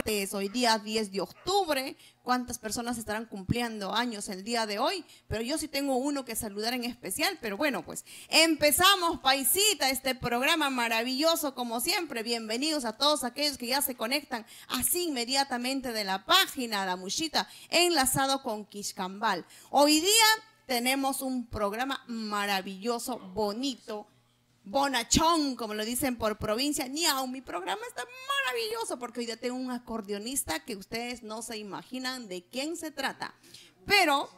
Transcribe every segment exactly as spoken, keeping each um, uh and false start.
martes, hoy día diez de octubre. ¿Cuántas personas estarán cumpliendo años el día de hoy? Pero yo sí tengo uno que saludar en especial. Pero bueno, pues empezamos, paisita, este programa maravilloso como siempre. Bienvenidos a todos aquellos que ya se conectan así inmediatamente de la página La Mushita, enlazado con Quixcambal. Hoy día tenemos un programa maravilloso, bonito, bonachón, como lo dicen por provincia. Niau, mi programa está maravilloso porque hoy día tengo un acordeonista que ustedes no se imaginan de quién se trata. Pero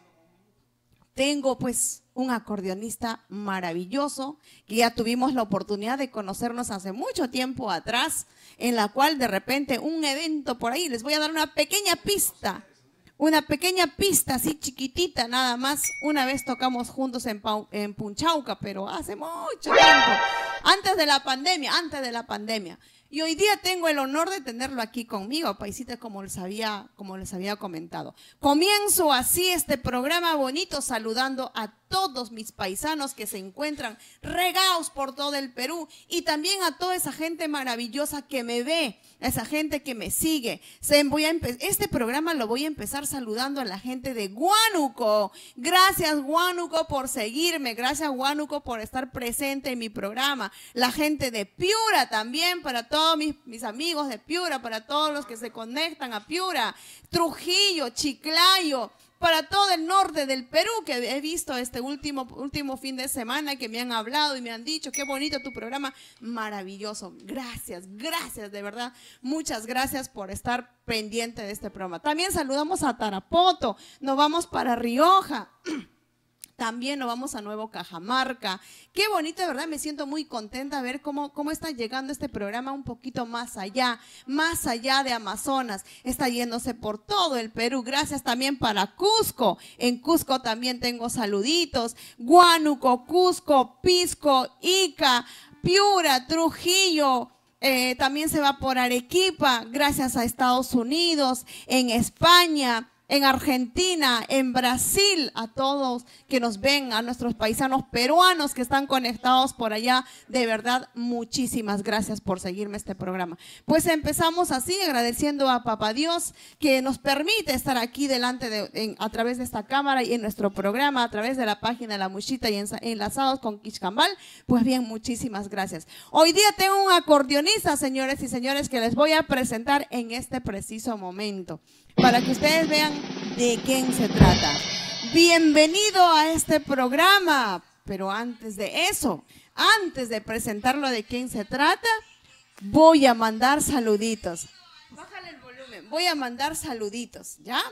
tengo pues un acordeonista maravilloso que ya tuvimos la oportunidad de conocernos hace mucho tiempo atrás, en la cual de repente un evento por ahí, les voy a dar una pequeña pista. Una pequeña pista así chiquitita nada más. Una vez tocamos juntos en, Pau, en Punchauca, pero hace mucho tiempo. Antes de la pandemia, antes de la pandemia. Y hoy día tengo el honor de tenerlo aquí conmigo, paisita, como les había, como les había comentado. Comienzo así este programa bonito saludando a todos mis paisanos que se encuentran regados por todo el Perú y también a toda esa gente maravillosa que me ve, a esa gente que me sigue. Se, voy a este programa lo voy a empezar saludando a la gente de Huánuco. Gracias, Huánuco, por seguirme. Gracias, Huánuco, por estar presente en mi programa. La gente de Piura también, para todos mis, mis amigos de Piura, para todos los que se conectan a Piura. Trujillo, Chiclayo, para todo el norte del Perú, que he visto este último, último fin de semana, que me han hablado y me han dicho, qué bonito tu programa, maravilloso. Gracias, gracias, de verdad, muchas gracias por estar pendiente de este programa. También saludamos a Tarapoto, nos vamos para Rioja. También nos vamos a Nuevo Cajamarca. Qué bonito, de verdad, me siento muy contenta de ver cómo, cómo está llegando este programa un poquito más allá, más allá de Amazonas. Está yéndose por todo el Perú. Gracias también para Cusco. En Cusco también tengo saluditos. Huánuco, Cusco, Pisco, Ica, Piura, Trujillo. Eh, también se va por Arequipa, gracias a Estados Unidos, en España, en Argentina, en Brasil, a todos que nos ven, a nuestros paisanos peruanos que están conectados por allá. De verdad, muchísimas gracias por seguirme este programa. Pues empezamos así, agradeciendo a Papá Dios que nos permite estar aquí delante de, en, a través de esta cámara y en nuestro programa, a través de la página de La Mushita y en, enlazados con Quixcambal. Pues bien, muchísimas gracias. Hoy día tengo un acordeonista, señores y señores, que les voy a presentar en este preciso momento, para que ustedes vean de quién se trata. Bienvenido a este programa. Pero antes de eso, antes de presentarlo de quién se trata, voy a mandar saluditos. Bájale el volumen. Voy a mandar saluditos, ¿ya?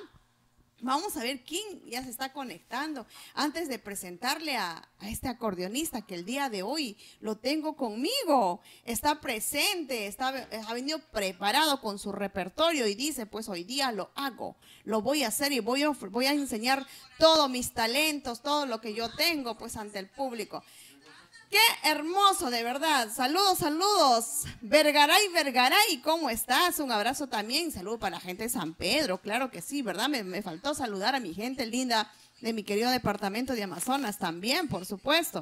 Vamos a ver quién ya se está conectando. Antes de presentarle a, a este acordeonista que el día de hoy lo tengo conmigo, está presente, está, ha venido preparado con su repertorio y dice, pues hoy día lo hago, lo voy a hacer y voy a, voy a enseñar todos mis talentos, todo lo que yo tengo pues ante el público. ¡Qué hermoso, de verdad! Saludos, saludos. Vergaray, Vergaray, ¿cómo estás? Un abrazo también. Saludo para la gente de San Pedro, claro que sí, ¿verdad? Me, me faltó saludar a mi gente linda de mi querido departamento de Amazonas también, por supuesto.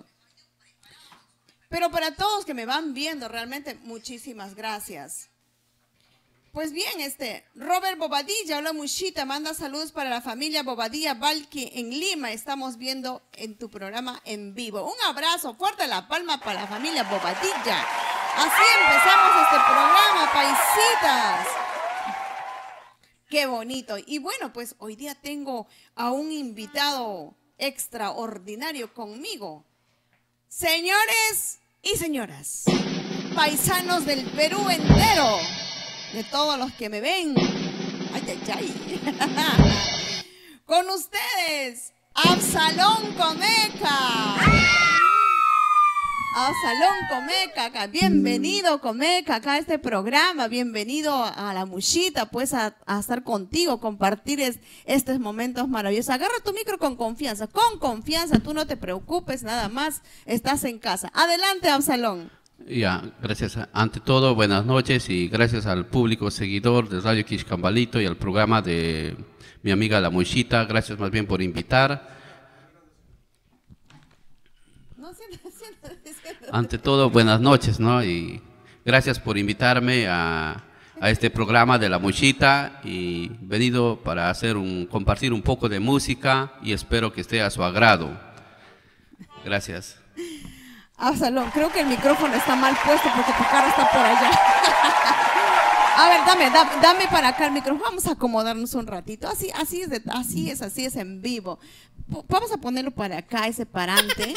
Pero para todos que me van viendo, realmente muchísimas gracias. Pues bien, este, Robert Bobadilla, hola Mushita, manda saludos para la familia Bobadilla Valky en Lima. Estamos viendo en tu programa en vivo. Un abrazo fuerte, la palma para la familia Bobadilla. Así empezamos este programa, paisitas. Qué bonito. Y bueno, pues hoy día tengo a un invitado extraordinario conmigo. Señores y señoras, paisanos del Perú entero, de todos los que me ven, ay, ay, ay. Con ustedes, Absalón Comeca. Absalón Comeca, bienvenido Comeca acá a este programa, bienvenido a La Mushita, pues a, a estar contigo, compartir es, estos momentos maravillosos. Agarra tu micro con confianza, con confianza, tú no te preocupes, nada más, estás en casa. Adelante, Absalón. Ya, gracias. Ante todo, buenas noches y gracias al público seguidor de Radio Quixcambalito y al programa de mi amiga La Mushita. Gracias más bien por invitar. No, siento, siento, siento. Ante todo, buenas noches, ¿no? Y gracias por invitarme a, a este programa de La Mochita y venido para hacer un, compartir un poco de música y espero que esté a su agrado. Gracias. Absalón, creo que el micrófono está mal puesto porque tu cara está por allá. A ver, dame, dame, dame para acá el micrófono. Vamos a acomodarnos un ratito. Así, así es, de, así es, así es en vivo. Vamos a ponerlo para acá, ese parante.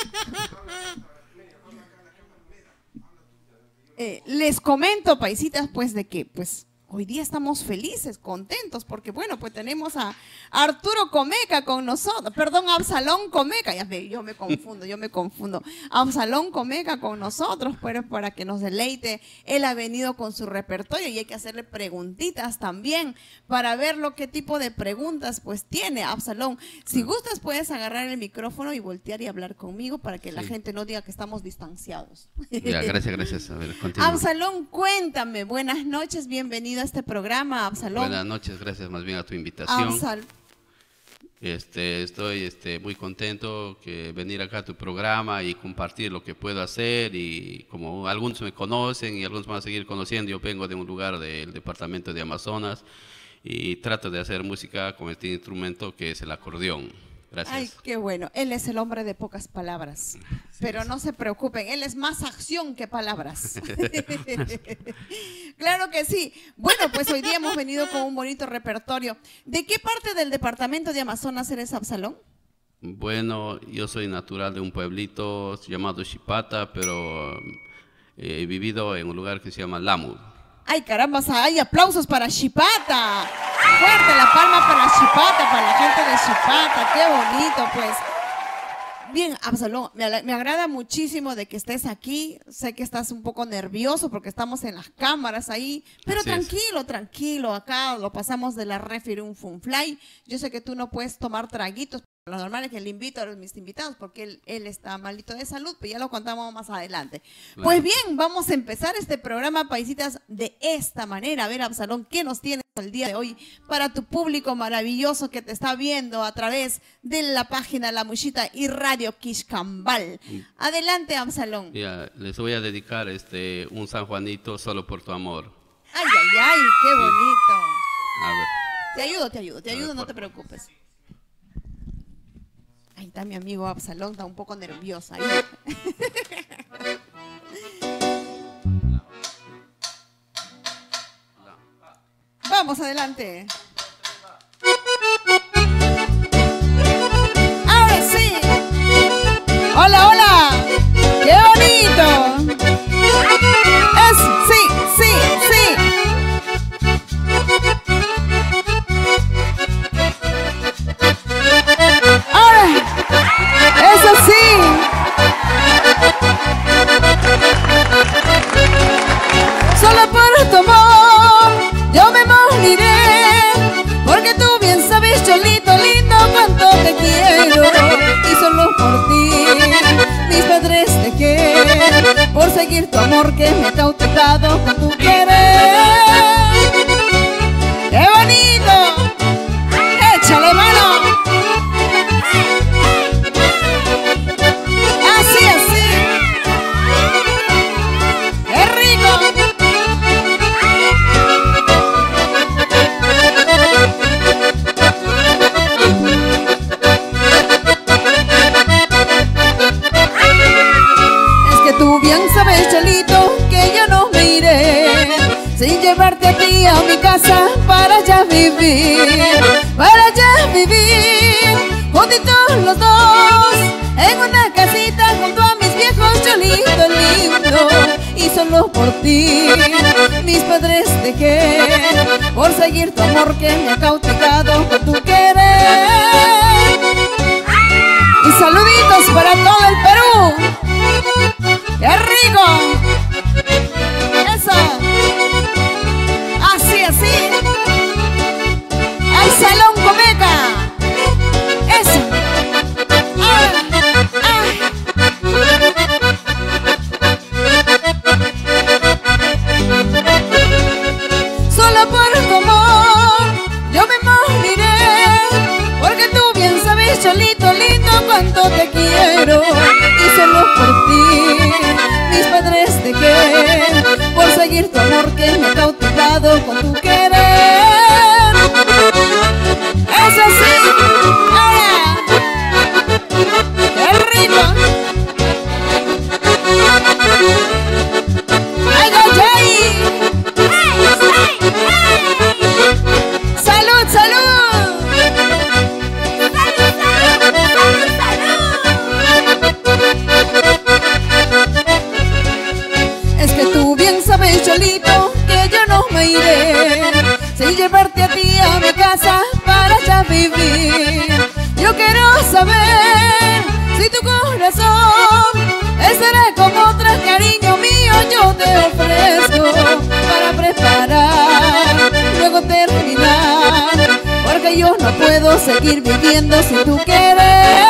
Eh, les comento, paisitas, pues de que, pues, hoy día estamos felices, contentos, porque bueno, pues tenemos a Arturo Comeca con nosotros, perdón, Absalón Comeca, ya ve, yo me confundo, yo me confundo, Absalón Comeca con nosotros, pero para que nos deleite, él ha venido con su repertorio y hay que hacerle preguntitas también, para ver lo qué tipo de preguntas pues tiene Absalón. Si gustas puedes agarrar el micrófono y voltear y hablar conmigo para que sí. La gente no diga que estamos distanciados. Ya, gracias, gracias. A ver, continúa. Absalón, cuéntame, buenas noches, bienvenido a este programa, Absalón. Buenas noches, gracias más bien a tu invitación. Absal este, estoy este, muy contento que venir acá a tu programa y compartir lo que puedo hacer y como algunos me conocen y algunos van a seguir conociendo, yo vengo de un lugar del departamento de Amazonas y trato de hacer música con este instrumento que es el acordeón. Gracias. Ay, qué bueno. Él es el hombre de pocas palabras. Sí, pero no se preocupen, él es más acción que palabras. Claro que sí. Bueno, pues hoy día hemos venido con un bonito repertorio. ¿De qué parte del departamento de Amazonas eres, Absalón? Bueno, yo soy natural de un pueblito llamado Chipata, pero he vivido en un lugar que se llama Lamu. Ay, caramba, hay aplausos para Chipata. Fuerte la palma para Chipata, para la gente de Chipata. Qué bonito, pues. Bien, Absalón, me, me agrada muchísimo de que estés aquí. Sé que estás un poco nervioso porque estamos en las cámaras ahí. Pero Así tranquilo, es. tranquilo. Acá lo pasamos de la refri un funfly. Yo sé que tú no puedes tomar traguitos. Lo normal es que le invito a los, mis invitados porque él, él está malito de salud, pero ya lo contamos más adelante. Bueno. Pues bien, vamos a empezar este programa, paisitas, de esta manera. A ver, Absalón, ¿qué nos tienes el día de hoy para tu público maravilloso que te está viendo a través de la página La Mochita y Radio Quixcambal? Adelante, Absalón. Ya, les voy a dedicar este, un San Juanito solo por tu amor. Ay, ay, ay, qué bonito. A ver. Te ayudo, te ayudo, te ayudo, ver, no te preocupes. Ahí está mi amigo Absalón, está un poco nerviosa. Ahí. Vamos, adelante. Ahora sí. Hola, hola. ¡Qué bonito! Es, sí, sí, sí. ¡Eso sí! Solo por tu amor yo me moriré, porque tú bien sabes, cholito lindo, cuánto te quiero. Y solo por ti mis padres dejé, por seguir tu amor que me ha cautivado con tu querer. ¡Qué bonito! ¡Échale mano! Así, así. ¡Qué rico! Es que tú bien sabes, Chalito, que yo no me iré sin llevarte a ti a mi casa para allá vivir, para allá vivir, juntitos los dos, en una casita junto a mis viejos, Cholito lindo. Y solo por ti mis padres dejé, por seguir tu amor que me ha cautivado con tu querer. Y saluditos para todo el Perú. ¡Qué rico! ¡Eso! Así, así. Absalón Comeca. Eso. Ah, ah. Solo por tu amor yo me moriré, porque tú bien sabes, cholito lindo, cuánto te quiero. Y solo por ti mis padres dejé, por seguir tu amor que me ha cautivado con tu querer. Eso sí, ahora, qué rico. ¡Ay, ay, ay! ¡Salud, salud! Es que tú bien sabes, Cholito, que yo no me iré sin llevarte a ti a mi casa para ya vivir. Yo quiero saber si tu corazón estará con otra, cariño mío, yo te ofrezco para preparar, luego terminar, porque yo no puedo seguir viviendo sin tu querer.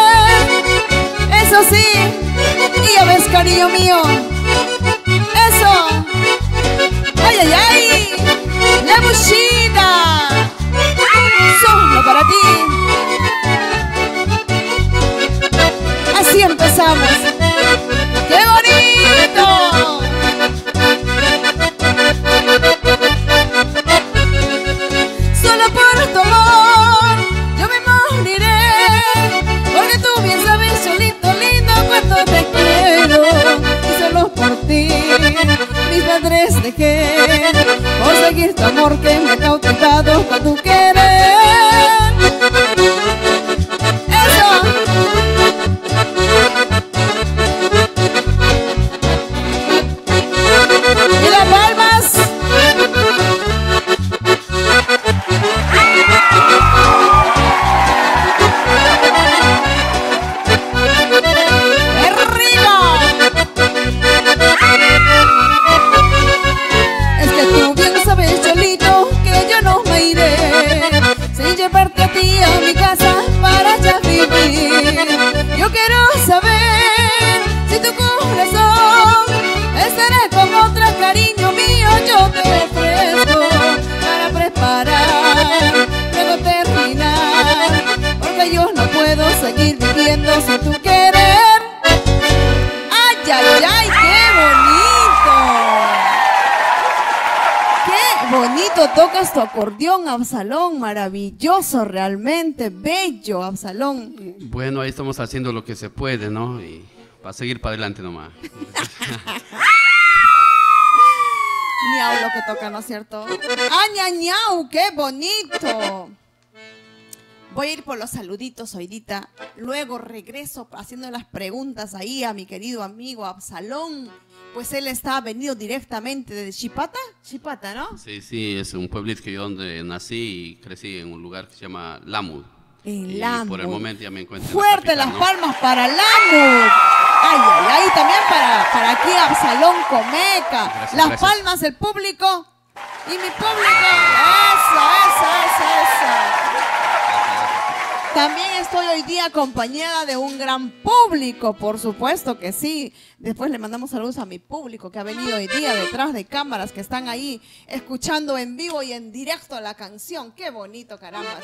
Eso sí, y ya ves, cariño mío, eso. Ay, ay, ay, la buchita, solo para ti. Así empezamos. ¡Qué bonito! Solo por tu amor yo me moriré, porque tú bien sabes, Cholito lindo, cuánto te quiero. Y solo por ti mis padres dejé, por seguir tu amor que me ha cautivado con tu querer. Eso. Y las palmas. Llevarte a ti a mi casa para ya vivir. Yo quiero saber si tu corazón estará con otra, cariño mío, yo te ofrezco para preparar, luego terminar, porque yo no puedo seguir viviendo sin tu querer. ¡Ay, ay, ay! ¡Qué bonito! ¡Qué bonito tocas tu acordeón, Absalón! Maravilloso, realmente bello, Absalón. Bueno, ahí estamos haciendo lo que se puede, ¿no? Y para seguir para adelante nomás. Ñau lo que toca, ¿no es cierto? ¡Ah, ña, ñau! ¡Qué bonito! Voy a ir por los saluditos hoydita. Luego regreso haciendo las preguntas ahí a mi querido amigo Absalón. Pues él está venido directamente de Chipata. Chipata, ¿no? Sí, sí, es un pueblito que yo donde nací y crecí en un lugar que se llama Lamud. En y Lamud. Por el momento ya me encuentro Fuerte en la capital, las ¿no? palmas para Lamud. Ay, ay, ay, también para, para aquí Absalón Comeca. Gracias, las gracias. palmas del público y mi público. Eso, eso, eso, eso. También estoy hoy día acompañada de un gran público, por supuesto que sí. Después le mandamos saludos a mi público que ha venido hoy día detrás de cámaras, que están ahí escuchando en vivo y en directo la canción. ¡Qué bonito, carambas!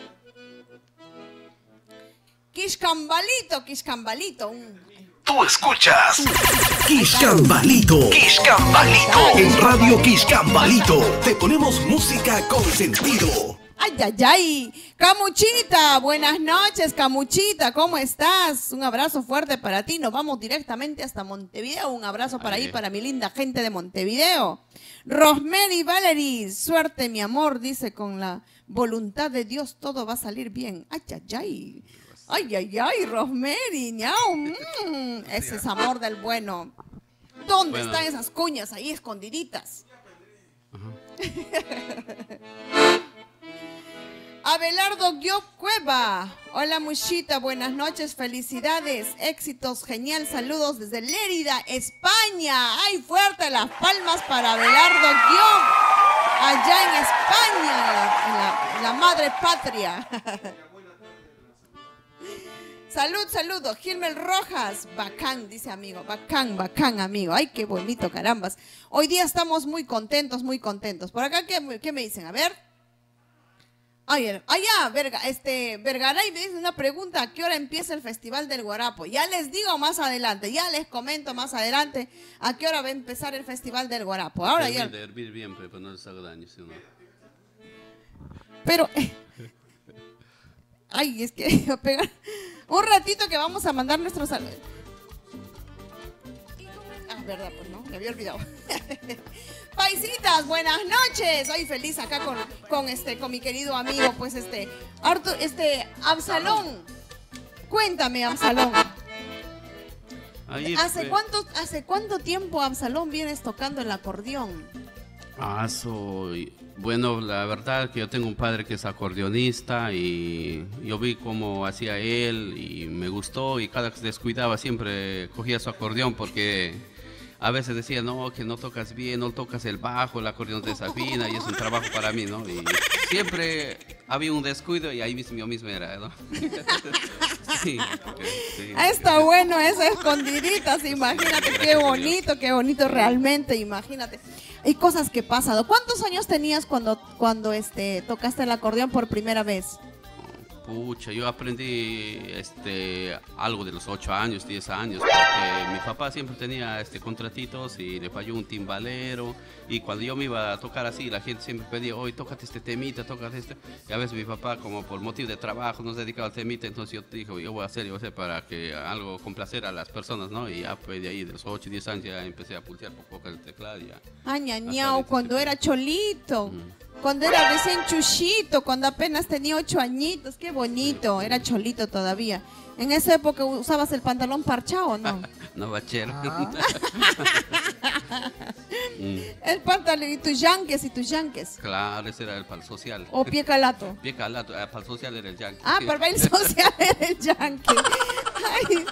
Quiscambalito, Quiscambalito. Un... Tú escuchas Quiscambalito. Quiscambalito. En Radio Quiscambalito te ponemos música con sentido. ¡Ay, ay, ay! Camuchita, buenas noches, Camuchita, ¿cómo estás? Un abrazo fuerte para ti. Nos vamos directamente hasta Montevideo. Un abrazo para ahí, para mi linda gente de Montevideo. Rosemary Valerie, suerte, mi amor, dice, con la voluntad de Dios todo va a salir bien. ¡Ay, ay, ay! ¡Ay, ay, ay, Rosemary! ¡Ñau! Mm, ese es amor del bueno. ¿Dónde Bueno. están esas cuñas ahí escondiditas? Abelardo Guio Cueva. Hola, muchita, buenas noches, felicidades, éxitos, genial, saludos desde Lérida, España. ¡Ay, fuerte las palmas para Abelardo Guio! Allá en España, en la, en la, en la madre patria. Salud, saludos, Gilmer Rojas. Bacán, dice amigo, bacán, bacán, amigo. Ay, qué bonito, carambas. Hoy día estamos muy contentos, muy contentos. Por acá, ¿qué, qué me dicen? A ver. Ayer, allá, Verga, este, Vergaray me dice una pregunta, ¿a qué hora empieza el Festival del Guarapo? Ya les digo más adelante, ya les comento más adelante a qué hora va a empezar el Festival del Guarapo. Ahora hervir, ya. de hervir bien, pero no les haga daño, ¿sí o no? Pero, eh, ay, es que a pegar un ratito que vamos a mandar nuestros saludos. Ah, verdad, pues no, me había olvidado. Paisitas, buenas noches. Soy feliz acá con, con este, con mi querido amigo, pues este, Artur, este, Absalón. Cuéntame, Absalón. Ahí, ¿Hace pues, cuánto, hace cuánto tiempo, Absalón, vienes tocando el acordeón? Ah, soy. Bueno, la verdad que yo tengo un padre que es acordeonista y yo vi cómo hacía él y me gustó, y cada que se descuidaba siempre cogía su acordeón porque a veces decía, no, que no tocas bien, no tocas el bajo, el acordeón se desafina y es un trabajo para mí, ¿no? Y siempre había un descuido y ahí mismo yo mismo era, ¿no? Sí, sí. Está bueno esas escondiditas, imagínate qué bonito, qué bonito realmente, imagínate. Hay cosas que pasan. ¿Cuántos años tenías cuando, cuando este, tocaste el acordeón por primera vez? Pucha, yo aprendí este, algo de los ocho años, diez años, porque mi papá siempre tenía este, contratitos y le falló un timbalero, y cuando yo me iba a tocar así, la gente siempre pedía, oye, tócate este temita, tócate este, y a veces mi papá, como por motivo de trabajo, no se dedicaba al temita, entonces yo dijo, yo voy a hacer, yo voy a hacer para que algo complacer a las personas, ¿no? Y ya pues de ahí, de los ocho, diez años, ya empecé a pulsear por poco el teclado, ya. Añañao, cuando era cholito. Mm. Cuando era recién chuchito, cuando apenas tenía ocho añitos, qué bonito, era cholito todavía. En esa época usabas el pantalón parchado, ¿no? No, bachero. Ah. El pantalón y tus yanques y tus yanques. Claro, ese era el pal social. O pie calato. Pie calato, el pal social era el yankee. Ah, para el baile social era el yanque. Ay.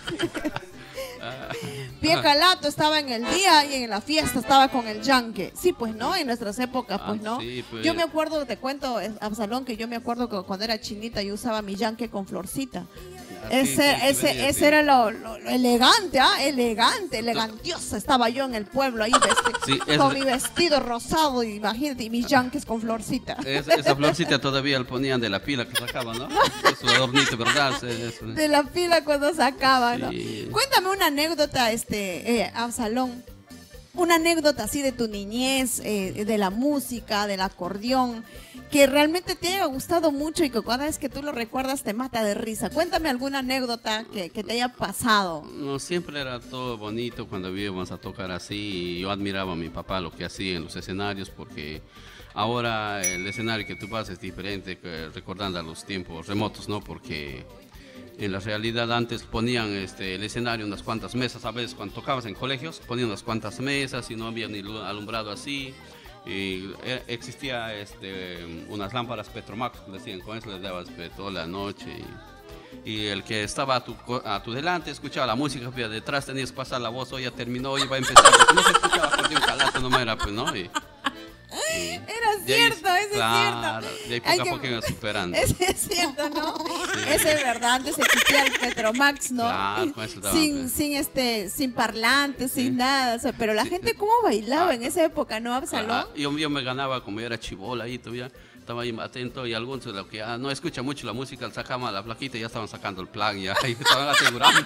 Pie calato estaba en el día y en la fiesta estaba con el yanque. Sí, pues no, en nuestras épocas, pues Ah, no. sí, pues. Yo me acuerdo, te cuento, Absalón, que yo me acuerdo que cuando era chinita yo usaba mi yanque con florcita. Así, Ese, sí, sí, ese, venía, ese sí. era lo, lo- lo elegante, ¿ah? Elegante, elegantiosa. Estaba yo en el pueblo ahí vesti- Sí, es- con mi vestido rosado, imagínate, y mis yanques con florcita. Esa, esa florcita todavía le ponían de la pila que sacaban, ¿no? Es su adornito, ¿verdad? Sí, eso. De la pila cuando sacaba, ¿no? Sí. Cuéntame una anécdota, este, eh, Absalón. Una anécdota así de tu niñez, eh, de la música, del acordeón, que realmente te haya gustado mucho y que cada vez que tú lo recuerdas te mata de risa. Cuéntame alguna anécdota que, que te haya pasado. No, siempre era todo bonito cuando íbamos a tocar así, y yo admiraba a mi papá lo que hacía en los escenarios, porque ahora el escenario que tú vas es diferente, que recordando a los tiempos remotos, ¿no? Porque en la realidad antes ponían este, el escenario unas cuantas mesas, a veces cuando tocabas en colegios ponían unas cuantas mesas y no había ni lu- alumbrado así. Y eh, existía este, unas lámparas Petromax, que decían, con eso les dabas pues, toda la noche. Y, y el que estaba a tu, co- a tu delante escuchaba la música, pues, detrás tenías que pasar la voz, hoy ya terminó, hoy va a empezar. Porque no se escuchaba por un calato, nomás era, pues, ¿no? Y, y Era de ahí- cierto, ese claro, es cierto. de ahí Hay poco a que- poco iban superando. Ese es cierto, ¿no? Ese es verdad, antes existía el Petromax, ¿no? Claro, con eso daban, sin, pues. sin este, sin parlantes, sin Sí. nada. O sea, pero la gente cómo bailaba en esa época, ¿no, Absalón? Ah, yo, yo me ganaba, como yo era chibola ahí todavía, estaba ahí atento, y algunos de los que ya no escucha mucho la música, sacaban la plaquita y ya estaban sacando el plan, ya y estaban asegurando.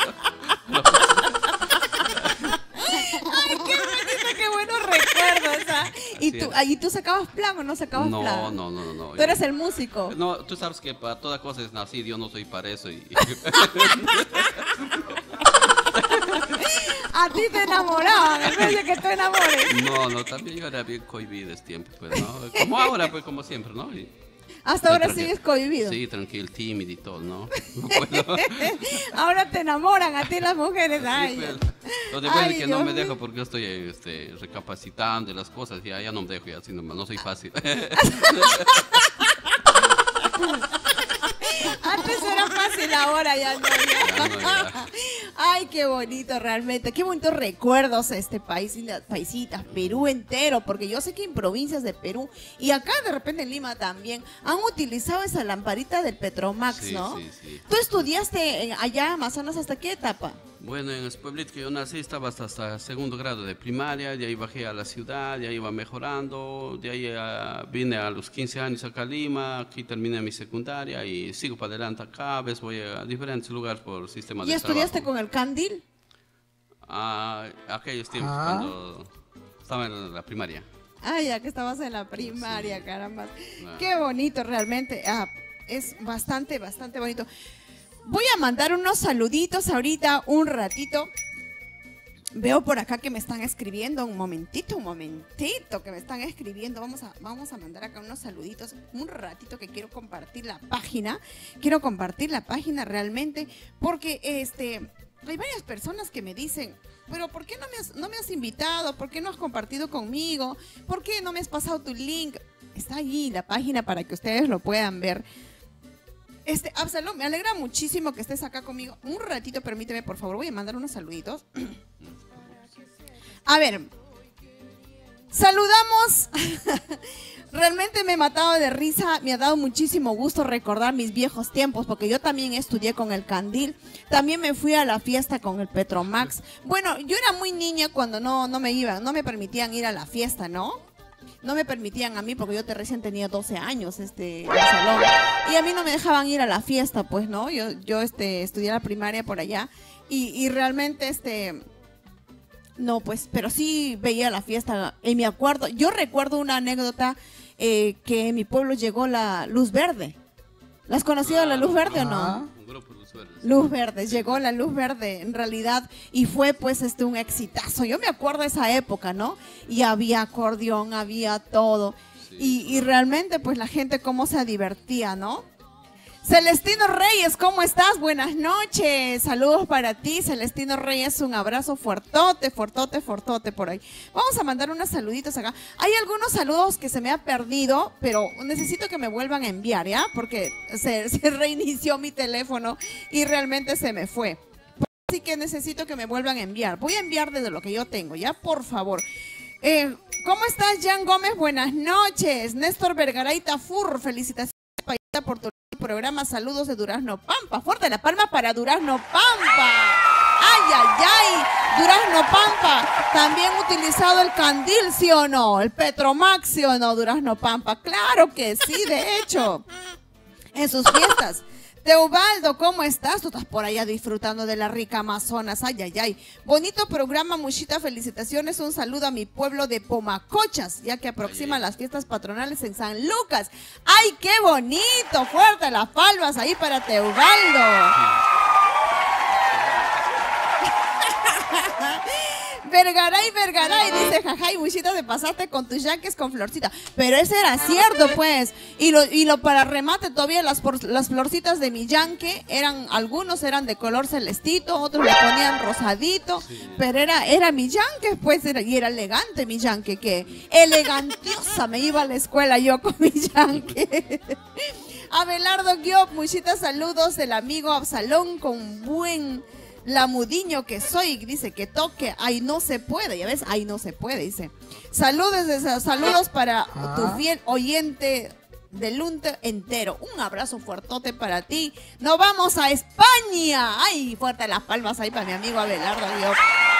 Ay, qué bonito, qué buenos recuerdos, ¿ah? ¿Y Así tú, es. ¿y tú sacabas plan o no sacabas No, plan? no, no, no, no. Tú eres el músico. No, tú sabes que para toda cosa es nacido, yo no soy para eso. Y, A ti te enamoraban, en vez de que tú enamores. no, no, también yo era bien cohibido ese tiempo, pues, ¿no? Como ahora, pues, como siempre, ¿no? Y, Hasta ahora tranquilo. sigues cohibido. Sí, tranquilo, tímido y todo, ¿no? No puedo. Ahora te enamoran a ti las mujeres. Sí, Ay, pues, lo de bueno Ay, es que no Dios me mío. dejo porque yo estoy este, recapacitando las cosas, ya, ya no me dejo, ya así nomás, no soy fácil. Antes era fácil, ahora ya no. ya. Ya no, ya. Ay, qué bonito realmente. Qué bonitos recuerdos este país, y las paisitas, Perú entero, porque yo sé que en provincias de Perú y acá de repente en Lima también han utilizado esa lamparita del Petromax, Sí, ¿no? sí, sí. ¿Tú estudiaste en- allá en Amazonas hasta qué etapa? Bueno, en el pueblito que yo nací estaba hasta, hasta segundo grado de primaria, de ahí bajé a la ciudad, de ahí iba mejorando, de ahí uh, vine a los quince años acá a Lima, aquí terminé mi secundaria y sigo para adelante acá, a veces voy a diferentes lugares por sistema de trabajo. ¿Y estudiaste con el Candil? Ah, aquellos tiempos Ah. cuando estaba en la primaria. Ah, ya que estabas en la primaria, Sí. caramba. Ah. Qué bonito realmente. Ah, es bastante, bastante bonito. Voy a mandar unos saluditos ahorita, un ratito. Veo por acá que me están escribiendo. Un momentito, un momentito que me están escribiendo. Vamos a, vamos a mandar acá unos saluditos. Un ratito que quiero compartir la página. Quiero compartir la página realmente porque este, hay varias personas que me dicen, pero ¿por qué no me has, no me has invitado? ¿Por qué no has compartido conmigo? ¿Por qué no me has pasado tu link? Está ahí la página para que ustedes lo puedan ver. Este, Absalón, me alegra muchísimo que estés acá conmigo. Un ratito, permíteme, por favor, voy a mandar unos saluditos. A ver, saludamos. Realmente me he matado de risa, me ha dado muchísimo gusto recordar mis viejos tiempos, porque yo también estudié con el Candil, también me fui a la fiesta con el Petromax. Bueno, yo era muy niña cuando no, no me iban, no me permitían ir a la fiesta, ¿no? No me permitían a mí porque yo te recién tenía doce años, este, en el salón. Y a mí no me dejaban ir a la fiesta, pues, ¿no? Yo, yo este, estudié la primaria por allá y, y realmente, este, no, pues, pero sí veía la fiesta y me acuerdo. Yo recuerdo una anécdota eh, que en mi pueblo llegó la luz verde. ¿La has conocido Ah, la luz verde o no? ah. Un grupo de luz verdes. Luz verde, llegó la luz verde en realidad y fue pues este un exitazo. Yo me acuerdo de esa época, ¿no? Y había acordeón, había todo. Sí, Y, y realmente pues la gente cómo se divertía, ¿no? Celestino Reyes, ¿cómo estás? Buenas noches. Saludos para ti, Celestino Reyes. Un abrazo fuertote, fuertote, fuertote por ahí. Vamos a mandar unos saluditos acá. Hay algunos saludos que se me ha perdido, pero necesito que me vuelvan a enviar, ¿ya? Porque se, se reinició mi teléfono y realmente se me fue. Así que necesito que me vuelvan a enviar. Voy a enviar desde lo que yo tengo, ¿ya? Por favor. Eh, ¿Cómo estás, Jan Gómez? Buenas noches. Néstor Vergaray Tafur, felicitaciones por tu programa. Saludos de Durazno Pampa. Fuerte la palma para Durazno Pampa. Ay, ay, ay. Durazno Pampa. También utilizado el Candil, ¿sí o no? El Petromax, ¿sí o no? Durazno Pampa. Claro que sí, de hecho. En sus fiestas. Teobaldo, ¿cómo estás? Tú estás por allá disfrutando de la rica Amazonas. Ay, ay, ay. Bonito programa, Muchita. Felicitaciones. Un saludo a mi pueblo de Pomacochas, ya que aproximan las fiestas patronales en San Lucas. ¡Ay, qué bonito! Fuerte las palmas ahí para Teobaldo. Vergaray, Vergaray, dice, jajay, Muchita, te pasaste con tus yanques con florcita. Pero ese era cierto, pues. Y lo, y lo para remate, todavía las, por- las florcitas de mi yanque eran, algunos eran de color celestito, otros le ponían rosadito, pero era, era mi yanque, pues, era, y era elegante mi yanque, que elegantiosa me iba a la escuela yo con mi yanque. Abelardo Guiop, Muchita, saludos del amigo Absalón con buen lamudiño que soy, dice que toque, ay no se puede, ya ves, ay no se puede, dice. Saludos, desde- saludos para Ah. tu fiel oyente del Lunte entero. Un abrazo fuertote para ti. Nos vamos a España. Ay, fuerte las palmas ahí para mi amigo Abelardo Guiop.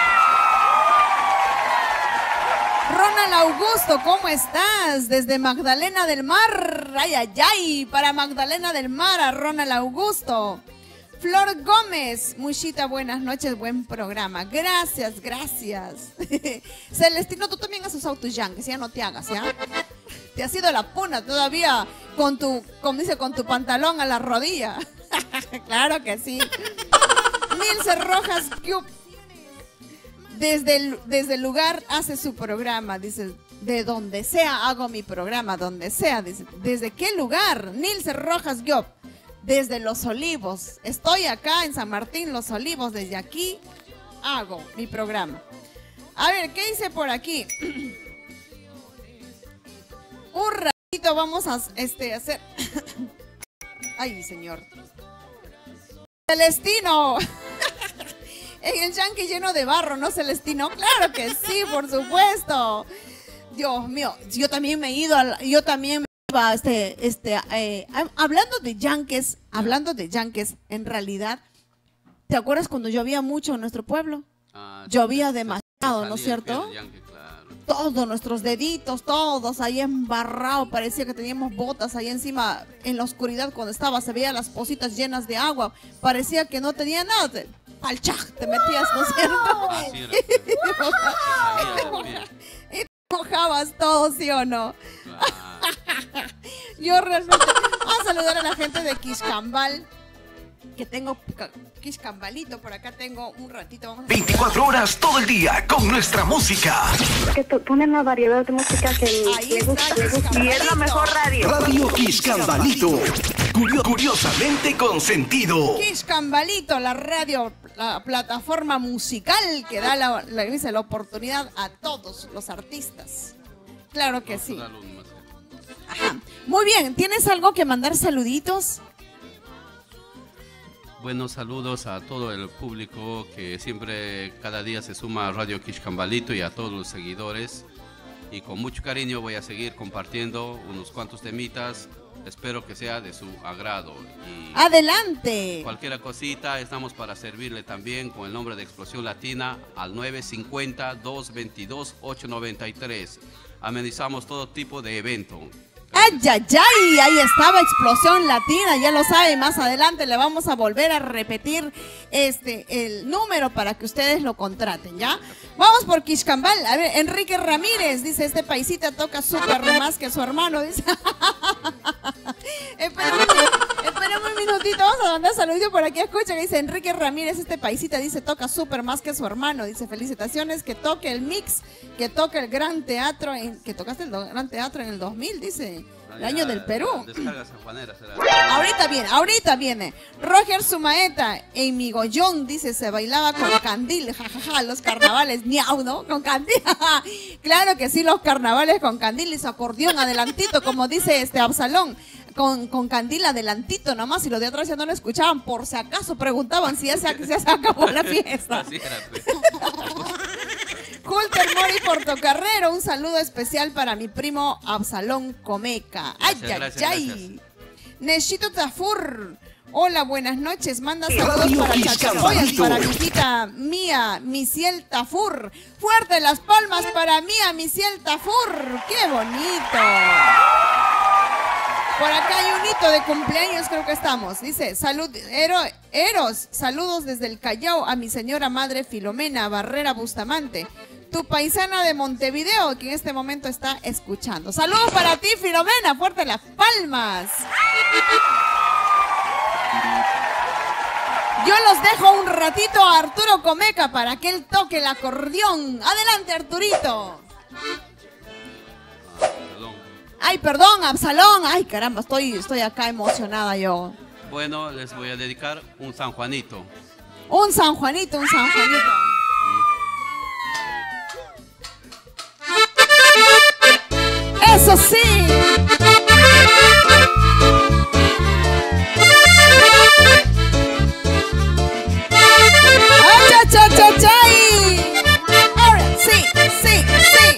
Ronald Augusto, ¿cómo estás? Desde Magdalena del Mar. Ay, ay, ay, para Magdalena del Mar, a Ronald Augusto. Flor Gómez, Muchita, buenas noches, buen programa. Gracias, gracias. Celestino, tú también has usado tus yanques, ya no te hagas, ¿ya? Te has ido la puna todavía con tu, como dice, con tu pantalón a la rodilla. Claro que sí. Nilce Rojas, Cube. Desde el, desde el lugar hace su programa, dice, de donde sea hago mi programa, donde sea, dice, ¿desde qué lugar? Nilce Rojas Giop, desde Los Olivos, estoy acá en San Martín, Los Olivos, desde aquí hago mi programa. A ver, ¿qué hice por aquí? Un ratito vamos a este, hacer... Ay, señor. Celestino. En el yanqui lleno de barro, ¿no, Celestino? Claro que sí, por supuesto. Dios mío, yo también me he ido, a, yo también me iba, este, este, eh, hablando de yanques, hablando de yanques, en realidad, ¿Te acuerdas cuando llovía mucho en nuestro pueblo? Ah, Llovía se- se- demasiado, se ¿no es salía el cierto? pelo, Yankee, claro. Todos nuestros deditos, todos ahí embarrados, parecía que teníamos botas ahí encima en la oscuridad cuando estaba, se veía las pocitas llenas de agua, parecía que no tenía nada, te, al chaj, te metías, ¿no es cierto? Así era, pues, se salía del pie. Y te mojabas todo, ¿sí o no? Claro. Yo realmente, vamos a saludar a la gente de Quixcambal, que tengo ca- Quixcambalito, por acá tengo un ratito, vamos a veinticuatro horas todo el día con nuestra música. Que t- ponen la variedad de música que Ahí le está, gusta, le gusta. Y es la mejor radio. Radio Quiscambalito. Curio- curiosamente con sentido. Quixcambalito, la radio, la plataforma musical que da la, la, dice, la oportunidad a todos los artistas. Claro que sí. Dale un más. Ajá. Muy bien, ¿tienes algo que mandar saluditos? Buenos saludos a todo el público que siempre, cada día se suma a Radio Quixcambalito y a todos los seguidores. Y con mucho cariño voy a seguir compartiendo unos cuantos temitas. Espero que sea de su agrado. Y Adelante. cualquier cosita, estamos para servirle también con el nombre de Explosión Latina al nueve cinco cero, dos dos dos, ocho nueve tres. Amenizamos todo tipo de evento. ¡Ay, ay, ay! Ahí estaba Explosión Latina, ya lo sabe, más adelante le vamos a volver a repetir este el número para que ustedes lo contraten, ¿ya? Vamos por Quixcambal, a ver, Enrique Ramírez dice, este paisita toca súper más que su hermano, dice. Espérame, espérame un minutito, vamos a mandar saludito por aquí, escucha que dice Enrique Ramírez, este paisita dice, toca súper más que su hermano, dice, felicitaciones, que toque el mix, que toque el Gran Teatro, en, que tocaste el do- Gran Teatro en el dos mil, dice. El año del Perú. Descarga sanjuanera será. Ahorita viene, ahorita viene. Roger Sumaeta, en mi gollón, dice, se bailaba con candil, jajaja, los carnavales, miau, ¿no? Con candil, claro que sí, los carnavales con candil y su acordeón adelantito, como dice este Absalón, con, con candil adelantito nomás, y los de atrás ya no lo escuchaban, por si acaso preguntaban si ya se, ya se acabó la fiesta. Así era, pues. Culter Mori Portocarrero, un saludo especial para mi primo Absalón Comeca. Ay, Gracias, ay, gracias, ay. gracias. Neshito Tafur, hola, buenas noches. Manda saludos Radio para Quixcambalito. Chachapoyas, para mi hijita mía, Misiel Tafur. Fuerte las palmas para mía, Misiel Tafur. ¡Qué bonito! Por acá hay un hito de cumpleaños, creo que estamos. Dice, salud, Ero- Eros, saludos desde el Callao a mi señora madre Filomena Barrera Bustamante, tu paisana de Montevideo, que en este momento está escuchando. Saludos para ti, Filomena, fuerte las palmas. Yo los dejo un ratito a Arturo Comeca para que él toque el acordeón. Adelante, Arturito. Perdón. Ay, perdón, Absalón. Ay, caramba, estoy, estoy acá emocionada yo. Bueno, les voy a dedicar un San Juanito. Un San Juanito, un San Juanito. Eso sí. ¡Ay, cha, cha, cha, chay! Ahora, sí, sí, sí.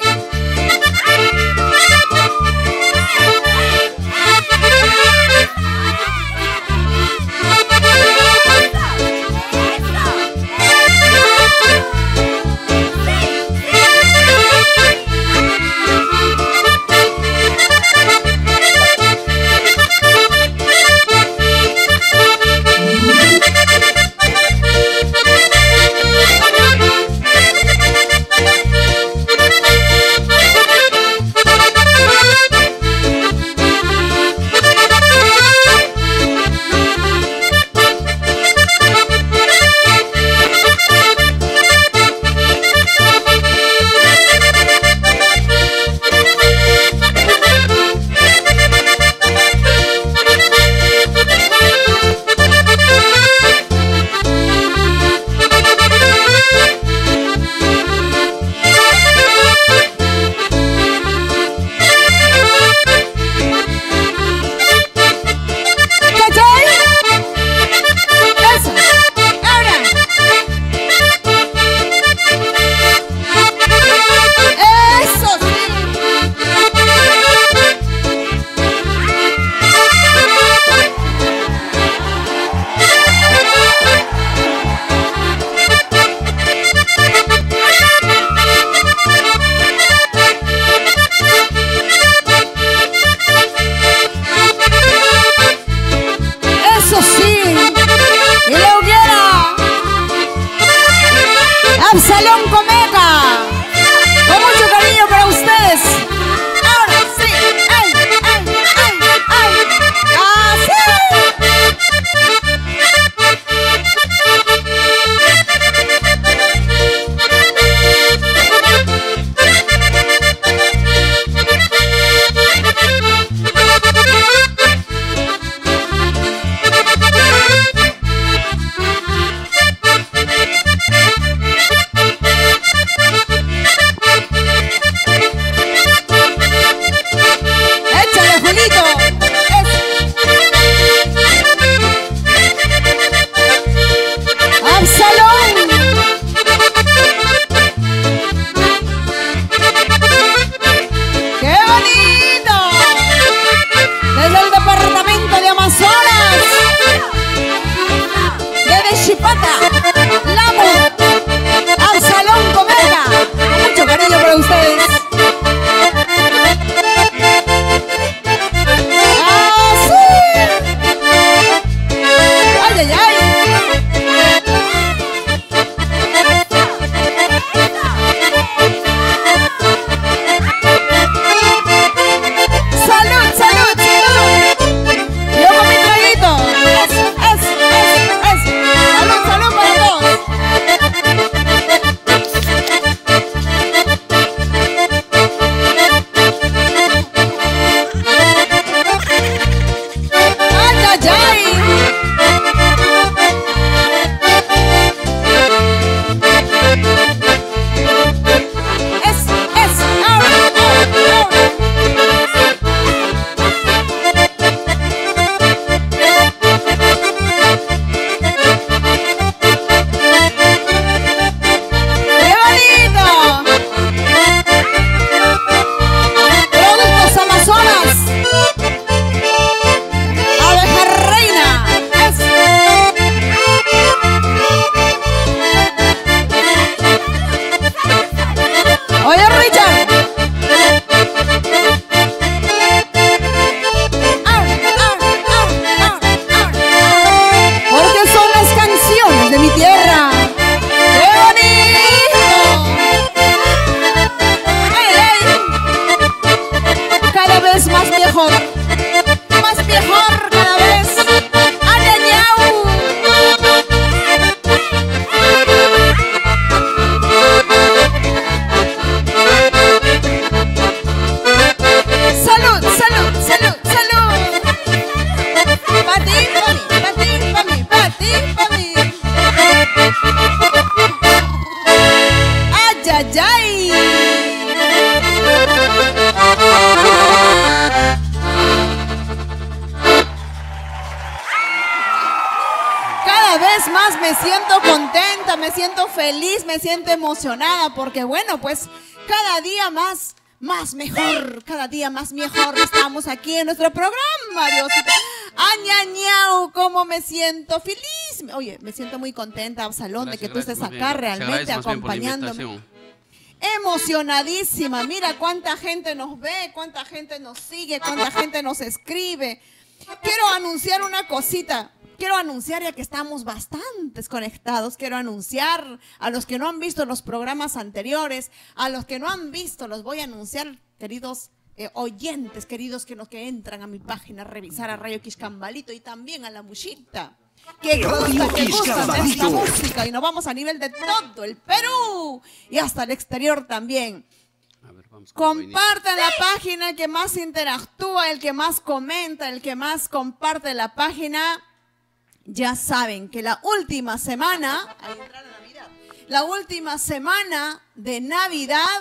Es más, me siento contenta, me siento feliz, me siento emocionada, porque bueno, pues cada día más, más mejor, cada día más mejor estamos aquí en nuestro programa, Diosito. Añañau, cómo me siento feliz. Oye, me siento muy contenta, Absalón, de que tú estés acá realmente acompañándome. Emocionadísima, mira cuánta gente nos ve, cuánta gente nos sigue, cuánta gente nos escribe. Quiero anunciar una cosita. Quiero anunciar, ya que estamos bastantes conectados, quiero anunciar a los que no han visto los programas anteriores, a los que no han visto, los voy a anunciar, queridos eh, oyentes, queridos que los que entran a mi página a revisar a Radio Quiscambalito y también a la Mushita, que gusta, que gustan de esta música, y nos vamos a nivel de todo el Perú y hasta el exterior también. Compartan la página, el que más interactúa, el que más comenta, el que más comparte la página. Ya saben que la última semana, ahí entra la Navidad, la última semana de Navidad,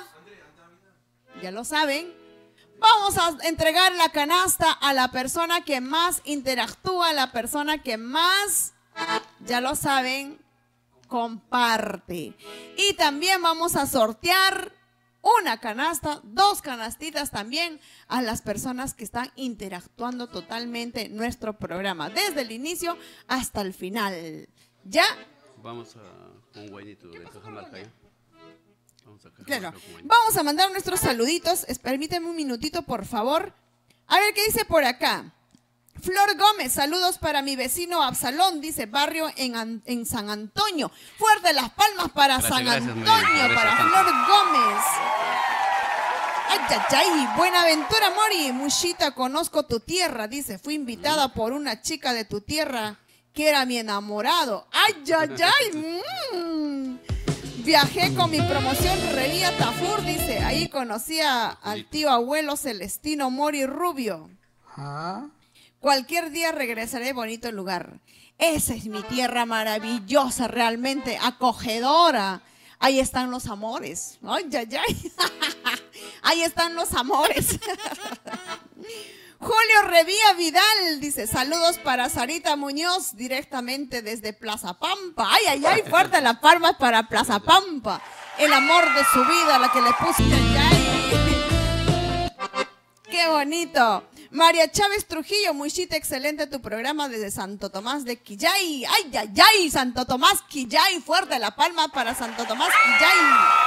ya lo saben, vamos a entregar la canasta a la persona que más interactúa, a la persona que más, ya lo saben, comparte. Y también vamos a sortear una canasta, dos canastitas también a las personas que están interactuando totalmente en nuestro programa, desde el inicio hasta el final. ¿Ya? Vamos a un guainito de Cajamarca, ¿eh? Vamos a Claro. Vamos a mandar nuestros saluditos. Permíteme un minutito, por favor. A ver qué dice por acá. Flor Gómez, saludos para mi vecino Absalón, dice, barrio en, en San Antonio. Fuerte las palmas para Gracias, San gracias, Antonio, muy bien, para gracias. Flor Gómez. Ay, ay, ay, Buenaventura Mori, Mushita, conozco tu tierra, dice, fui invitada por una chica de tu tierra que era mi enamorado. Ay, ay, ay, mm. Viajé con mi promoción Revía Tafur, dice, ahí conocí a, al tío abuelo Celestino Mori Rubio. ¿Ah? Cualquier día regresaré, bonito lugar. Esa es mi tierra maravillosa, realmente acogedora. Ahí están los amores. Ay, ay, ay. Ahí están los amores. Julio Revía Vidal dice, saludos para Sarita Muñoz, directamente desde Plaza Pampa. Ay, ay, ay, fuerte las palmas para Plaza Pampa. El amor de su vida, la que le puse. Ay, ay. Qué bonito. María Chávez Trujillo, Mushita, excelente tu programa desde Santo Tomás de Quillay. Ay, ay, ay, Santo Tomás Quillay, fuerte la palma para Santo Tomás Quillay.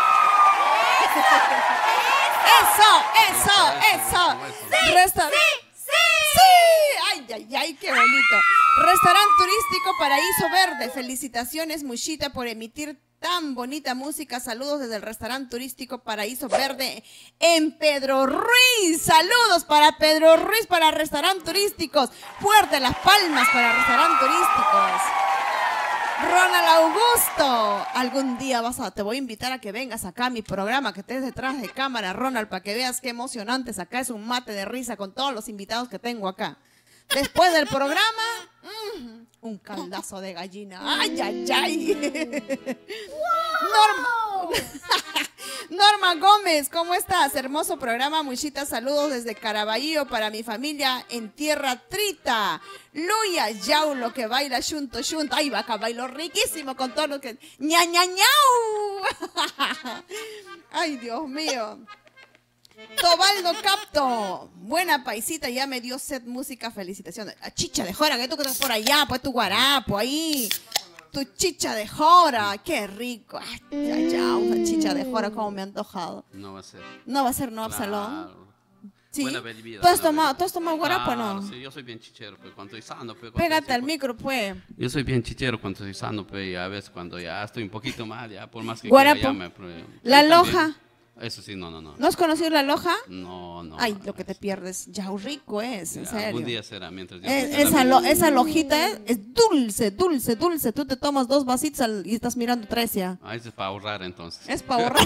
Eso, eso, eso. Resta- Sí, ay, ay, ay, qué bonito. Restaurante turístico Paraíso Verde. Felicitaciones, Mushita, por emitir tan bonita música. Saludos desde el restaurante turístico Paraíso Verde en Pedro Ruiz. Saludos para Pedro Ruiz, para restaurantes turísticos. Fuerte las palmas para restaurantes turísticos. Ronald Augusto, algún día vas a, te voy a invitar a que vengas acá a mi programa, que estés detrás de cámara, Ronald, para que veas qué emocionante. Acá es un mate de risa con todos los invitados que tengo acá. Después del programa, mmm, un caldazo de gallina. ¡Ay, ay, ay! Norma, Norma Gómez, ¿cómo estás? Hermoso programa, Mushita. Saludos desde Caraballo para mi familia en Tierra Trita. Luya, Yaulo, que baila chunto, chunto. Ay, vaca, bailó riquísimo con todo lo que... ¡Ña, ña, ñau! Ay, Dios mío. Tobaldo Capto, buena paisita, ya me dio set música, felicitaciones. A chicha de jora, que tú que estás por allá, pues tu guarapo ahí, tu chicha de jora, qué rico. Ay, ya, ya, una chicha de jora, como me ha antojado. No va a ser. No va a ser, no, Absalón. Claro. ¿Sí? Buena bebida, ¿Tú has buena tomado, bebida. ¿tú has tomado guarapo o Claro, no? sí, yo soy bien chichero, pues, cuando estoy sano. Pues, cuando Pégate estoy- al micro, pues. Yo soy bien chichero cuando estoy sano, pues, y a veces cuando ya estoy un poquito mal, ya por más que Guarapo. quiera, ya me... pues, La sí, loja. también. Eso sí, no, no, no. ¿No has conocido la loja? No, no. Ay, no, lo que te no. pierdes. Ya rico es, en Ya, serio. algún día será, mientras yo Eh, esté esa, bien. lo- esa lojita es, es dulce, dulce, dulce. Tú te tomas dos vasitos al- y estás mirando tres ya. Ah, eso es para ahorrar entonces. Es para ahorrar.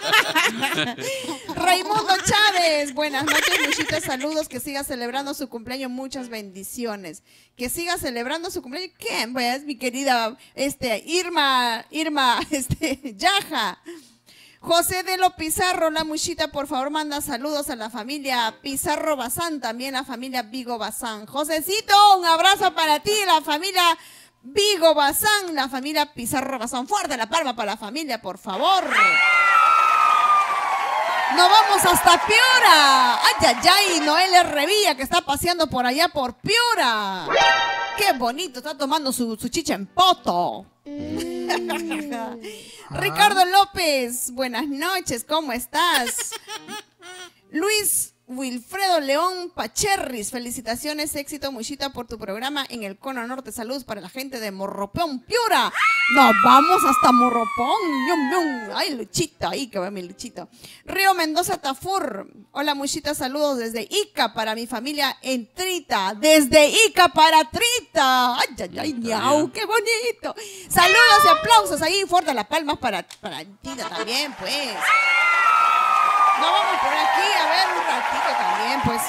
Raimundo Chávez, buenas noches, Mushita, saludos, que siga celebrando su cumpleaños, muchas bendiciones. Que siga celebrando su cumpleaños. ¿Quién? Pues mi querida este, Irma, Irma, este, Yaja. José de lo Pizarro, la Mushita, por favor, manda saludos a la familia Pizarro Bazán, también la familia Vigo Bazán. Josecito, un abrazo para ti, la familia Vigo Bazán, la familia Pizarro Bazán. Fuerte la palma para la familia, por favor. Nos vamos hasta Piura. Ay, ay, ay, Noelia Revilla, que está paseando por allá por Piura. Qué bonito, está tomando su, su chicha en poto. Ricardo López, buenas noches, ¿cómo estás? Luis Wilfredo León Pacherris, felicitaciones, éxito, Muchita, por tu programa en el Cono Norte. Salud para la gente de Morropón, Piura. Nos vamos hasta Morropón. Yum, yum. Ay, Luchito, ahí que va mi Luchito. Río Mendoza Tafur. Hola, Muchita, saludos desde Ica para mi familia en Trita. Desde Ica para Trita. Ay, ay, ay, ñau, qué bonito. Saludos y aplausos ahí, fuerte las palmas para, para Trita también, pues. No, vamos por aquí a ver un ratito también, pues.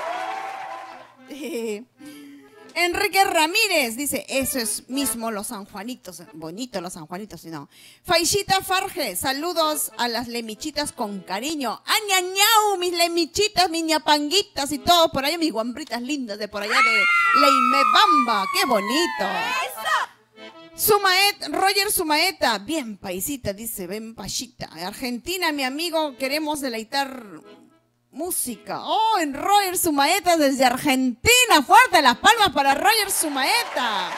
Eh, Enrique Ramírez dice, eso es mismo los sanjuanitos. Bonito los sanjuanitos, si no. Faishita Farge, saludos a las lemichitas con cariño. ¡Añañau! Mis lemichitas, mis ñapanguitas y todo por allá, mis guambritas lindas de por allá de Leimebamba. ¡Qué bonito! ¡Eso! Sumaet, Roger Sumaeta, bien paisita, dice, ven pachita. Argentina, mi amigo, queremos deleitar música. Oh, en Roger Sumaeta desde Argentina. Fuerte las palmas para Roger Sumaeta.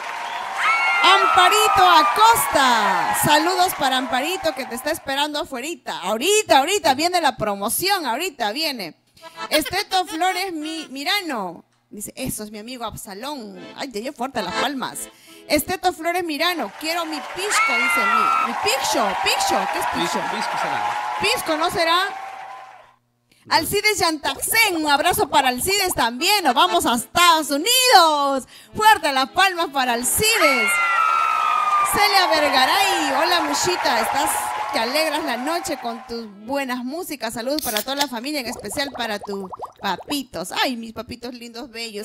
Amparito Acosta, saludos para Amparito que te está esperando afuerita. Ahorita, ahorita viene la promoción, ahorita viene. Esteto Flores mi, Mirano, dice, eso es mi amigo Absalón. Ay, ya fuerte las palmas. Esteto Flores Mirano, quiero mi pisco, dice mi, mi pisco, pisco, ¿qué es pisco? Pisco será. Pisco, ¿no será? Alcides Yantaxén, un abrazo para Alcides también, nos vamos a Estados Unidos. Fuerte las palmas para Alcides. Celia Vergaray, hola Muchita, estás que alegras la noche con tus buenas músicas. Saludos para toda la familia, en especial para tus papitos. Ay, mis papitos lindos, bellos.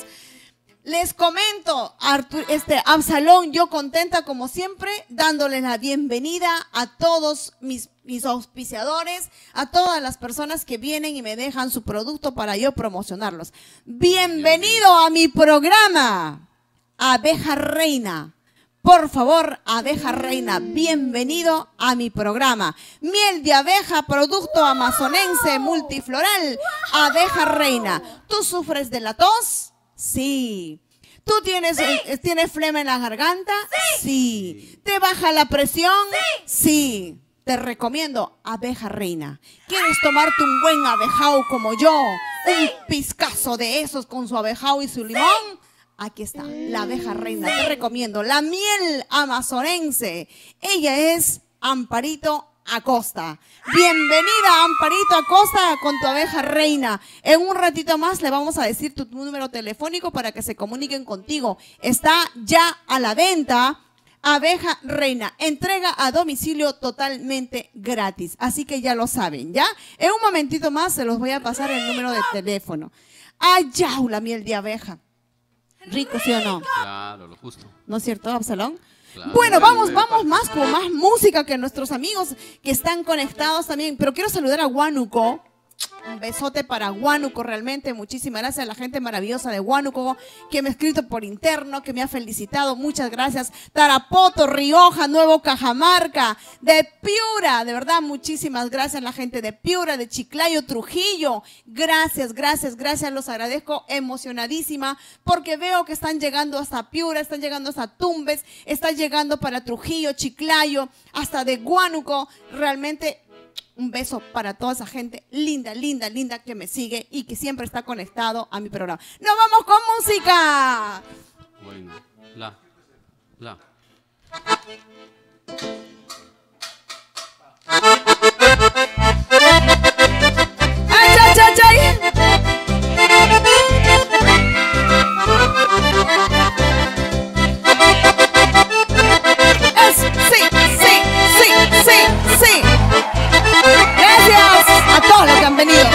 Les comento, Artur, este, Absalón, yo contenta como siempre, dándoles la bienvenida a todos mis, mis auspiciadores, a todas las personas que vienen y me dejan su producto para yo promocionarlos. Bienvenido a mi programa, Abeja Reina. Por favor, Abeja Reina, bienvenido a mi programa. Miel de abeja, producto amazonense multifloral, Abeja Reina. ¿Tú sufres de la tos? Sí. ¿Tú tienes, sí. eh, tienes flema en la garganta? Sí. sí. ¿Te baja la presión? Sí. sí. Te recomiendo Abeja Reina. ¿Quieres tomarte un buen abejao como yo? Sí. Un pizcazo de esos con su abejao y su limón. Sí. Aquí está, la Abeja Reina. Sí. Te recomiendo la miel amazonense. Ella es Amparito Acosta. Bienvenida, Amparito Acosta, con tu Abeja Reina. En un ratito más le vamos a decir tu número telefónico para que se comuniquen contigo. Está ya a la venta Abeja Reina. Entrega a domicilio totalmente gratis. Así que ya lo saben, ¿ya? En un momentito más se los voy a pasar el número de teléfono. ¡Ay, la miel de abeja! Rico, ¿sí o no? Claro, lo justo. ¿No es cierto, Absalón? Claro, bueno, vamos, vamos más con más música que nuestros amigos que están conectados también. Pero quiero saludar a Huánuco. Un besote para Huánuco, realmente. Muchísimas gracias a la gente maravillosa de Huánuco que me ha escrito por interno, que me ha felicitado. Muchas gracias. Tarapoto, Rioja, Nuevo Cajamarca, de Piura. De verdad, muchísimas gracias a la gente de Piura, de Chiclayo, Trujillo. Gracias, gracias, gracias. Los agradezco emocionadísima porque veo que están llegando hasta Piura, están llegando hasta Tumbes, están llegando para Trujillo, Chiclayo, hasta de Huánuco. Realmente un beso para toda esa gente linda, linda, linda que me sigue y que siempre está conectado a mi programa. ¡Nos vamos con música! Bueno, la, la. ¡Ay, ay, ay, ay! Es, sí, sí, sí, sí, sí. Gracias a todos los que han venido.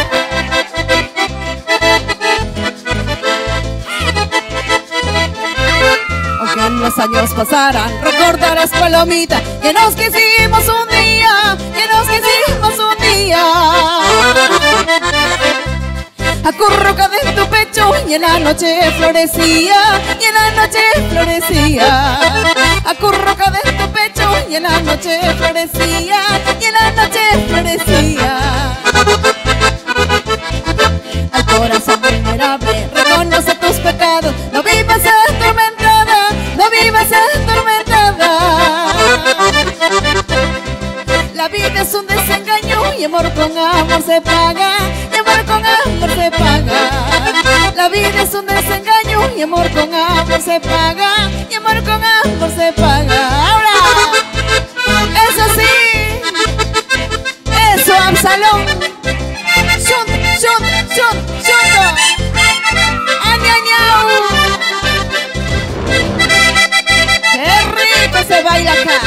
Aunque los años pasaran, recordarás, palomita, que nos quisimos un día, que nos quisimos un día. Acurrucada en tu pecho y en la noche florecía, y en la noche florecía. acurrucada en tu pecho y en la noche florecía, y en la noche florecía. Al corazón vulnerable, reconoce tus pecados, no vivas atormentada, no vivas atormentada. La vida es un desengaño y amor con amor se paga, y amor con amor se paga. La vida es un desengaño y amor con amor se paga, y amor con amor se paga. Ahora, eso sí, eso Absalón. Shun, shun, shun, shun. Añañao. Qué rico se baila acá.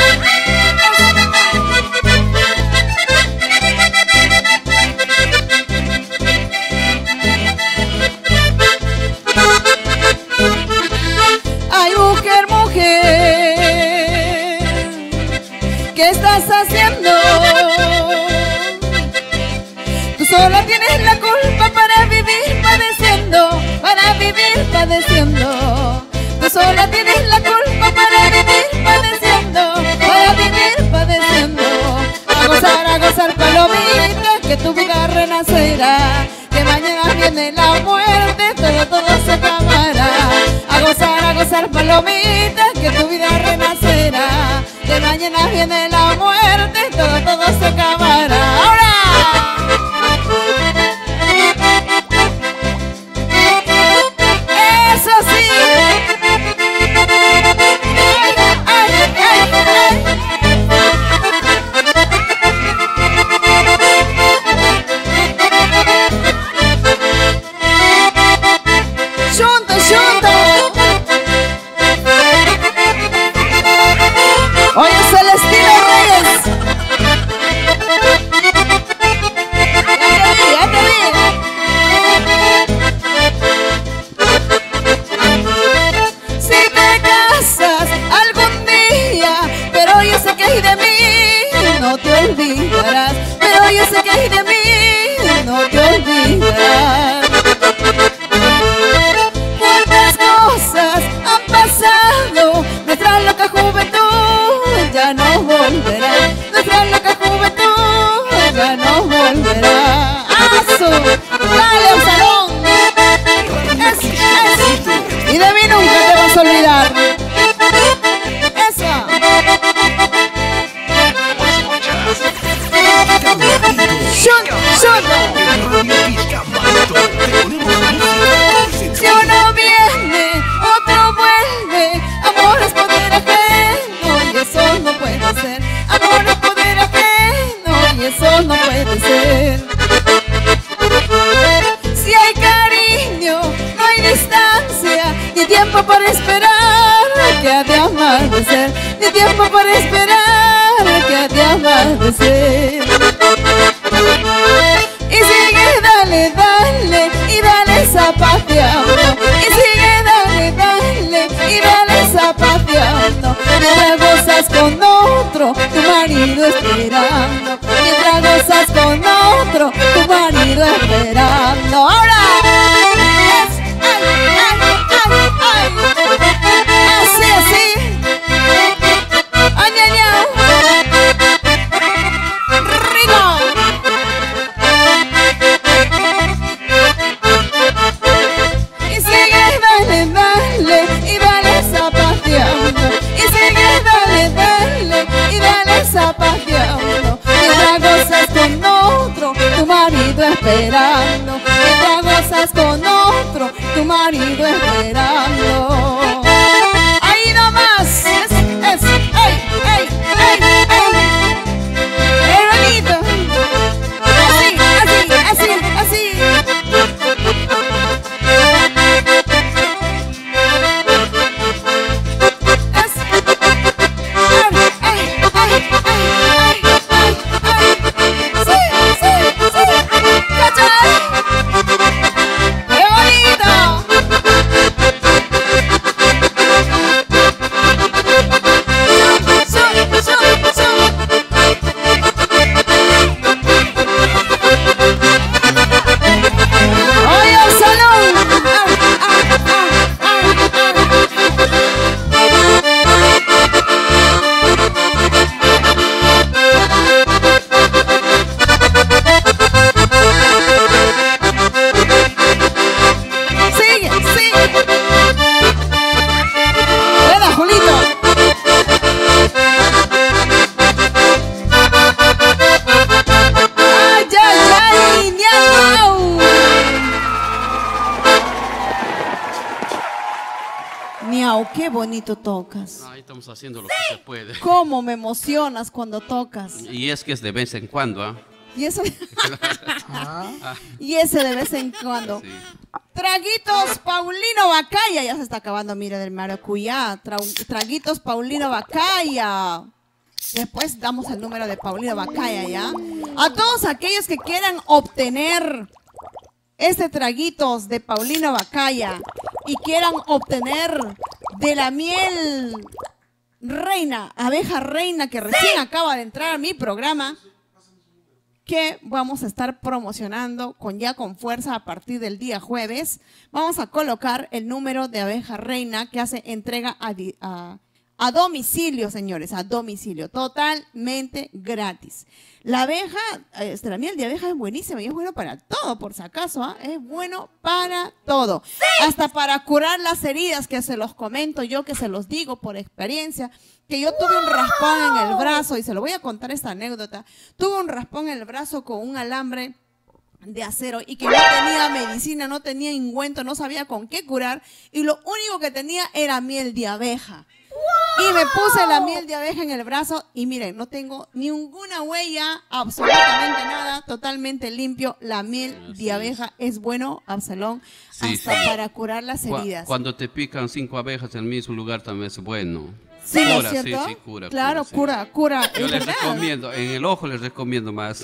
Ay, mujer, mujer, ¿qué estás haciendo? Tú sola tienes la culpa para vivir padeciendo, para vivir padeciendo. Tú sola tienes la culpa para vivir padeciendo, para vivir padeciendo. A gozar, a gozar, palomita, que tu vida renacerá, que mañana viene la muerte, todo, todo se acabará. A gozar, a gozar, palomita, que tu vida renacerá, que mañana viene la muerte, todo, todo se acabará. ¡Ahora! ¡Eso sí! ¡Ay, ay, ay, ay! ¡Junto, junto! Oye, Celestino Reyes. Ya te vi, ya te vi. Si te casas algún día, pero yo sé que hay de mí, no te olvidarás. Pero yo sé que hay de mí, no te olvidarás. Cuántas cosas han pasado, nuestra loca juventud ya no volverá, nuestra loca juventud ya no volverá. ¡Asu! ¡Dale, un salón! Es, es. Y de mí nunca te vas a olvidar. ¡Eso! ¡Shun! ¡Shun! Si uno viene, otro vuelve. Amor es poder ajeno y eso no puede ser. Amor es poder ajeno y eso no puede ser. Si hay cariño, no hay distancia, ni tiempo para esperar que ha de amanecer, ni tiempo para esperar que ha de amanecer. Y sigue, dale, dale, y dale zapateando. Y sigue, dale, dale, y dale zapateando. Mientras gozas con otro, tu marido esperando. Mientras gozas con otro, tu marido esperando. ¡Ahora! Es, ay, ay, ay, ay. Así, así. ¡Añañao! ¡Rico! Y sigue, dale, dale, y dale zapateando. Y sigue, dale, dale, y dale zapateando. Mientras gozas con otro, tu marido esperando. Mientras gozas con otro, tu marido esperando. Ahí nomás. Es, es, ey, ey, ey, ey. ¡Qué bonito! Así, así, así, así. Es, ay, ay, ay, ay, ay, ay. Sí, sí, sí. ¡Cachai! ¡Qué bonito! Miau, qué bonito tocas. Ahí estamos haciendo lo que se puede. Cómo me emocionas cuando tocas. Y es que es de vez en cuando, ¿ah? Y eso. Y ese de vez en cuando. Sí. Traguitos Paulino Bacaya. Ya se está acabando, mira, del maracuyá. Tra- Traguitos Paulino Bacaya. Después damos el número de Paulino Bacaya, ¿ya? A todos aquellos que quieran obtener este traguitos de Paulino Bacaya y quieran obtener de la miel reina, abeja reina, que recién acaba de entrar a mi programa, que vamos a estar promocionando con ya con fuerza a partir del día jueves. Vamos a colocar el número de abeja reina que hace entrega a, di- a, a domicilio, señores, a domicilio, totalmente gratis. La abeja, este, la miel de abeja es buenísima y es bueno para todo, por si acaso, ¿ah? Es bueno para todo. Hasta para curar las heridas, que se los comento yo, que se los digo por experiencia, que yo tuve un raspón en el brazo, y se lo voy a contar esta anécdota. Tuve un raspón en el brazo con un alambre de acero y que no tenía medicina, no tenía ungüento, no sabía con qué curar, y lo único que tenía era miel de abeja. Y me puse la miel de abeja en el brazo y miren, no tengo ninguna huella, absolutamente nada, totalmente limpio. La miel de abeja es bueno, Absalón, Sí, hasta sí. para curar las Cu- heridas. Cuando te pican cinco abejas en el mismo lugar también es bueno. Sí, ¿no es Cura, sí, cierto? sí, cura, Claro, sí. cura, cura. Yo es les verdad. recomiendo, en el ojo les recomiendo más.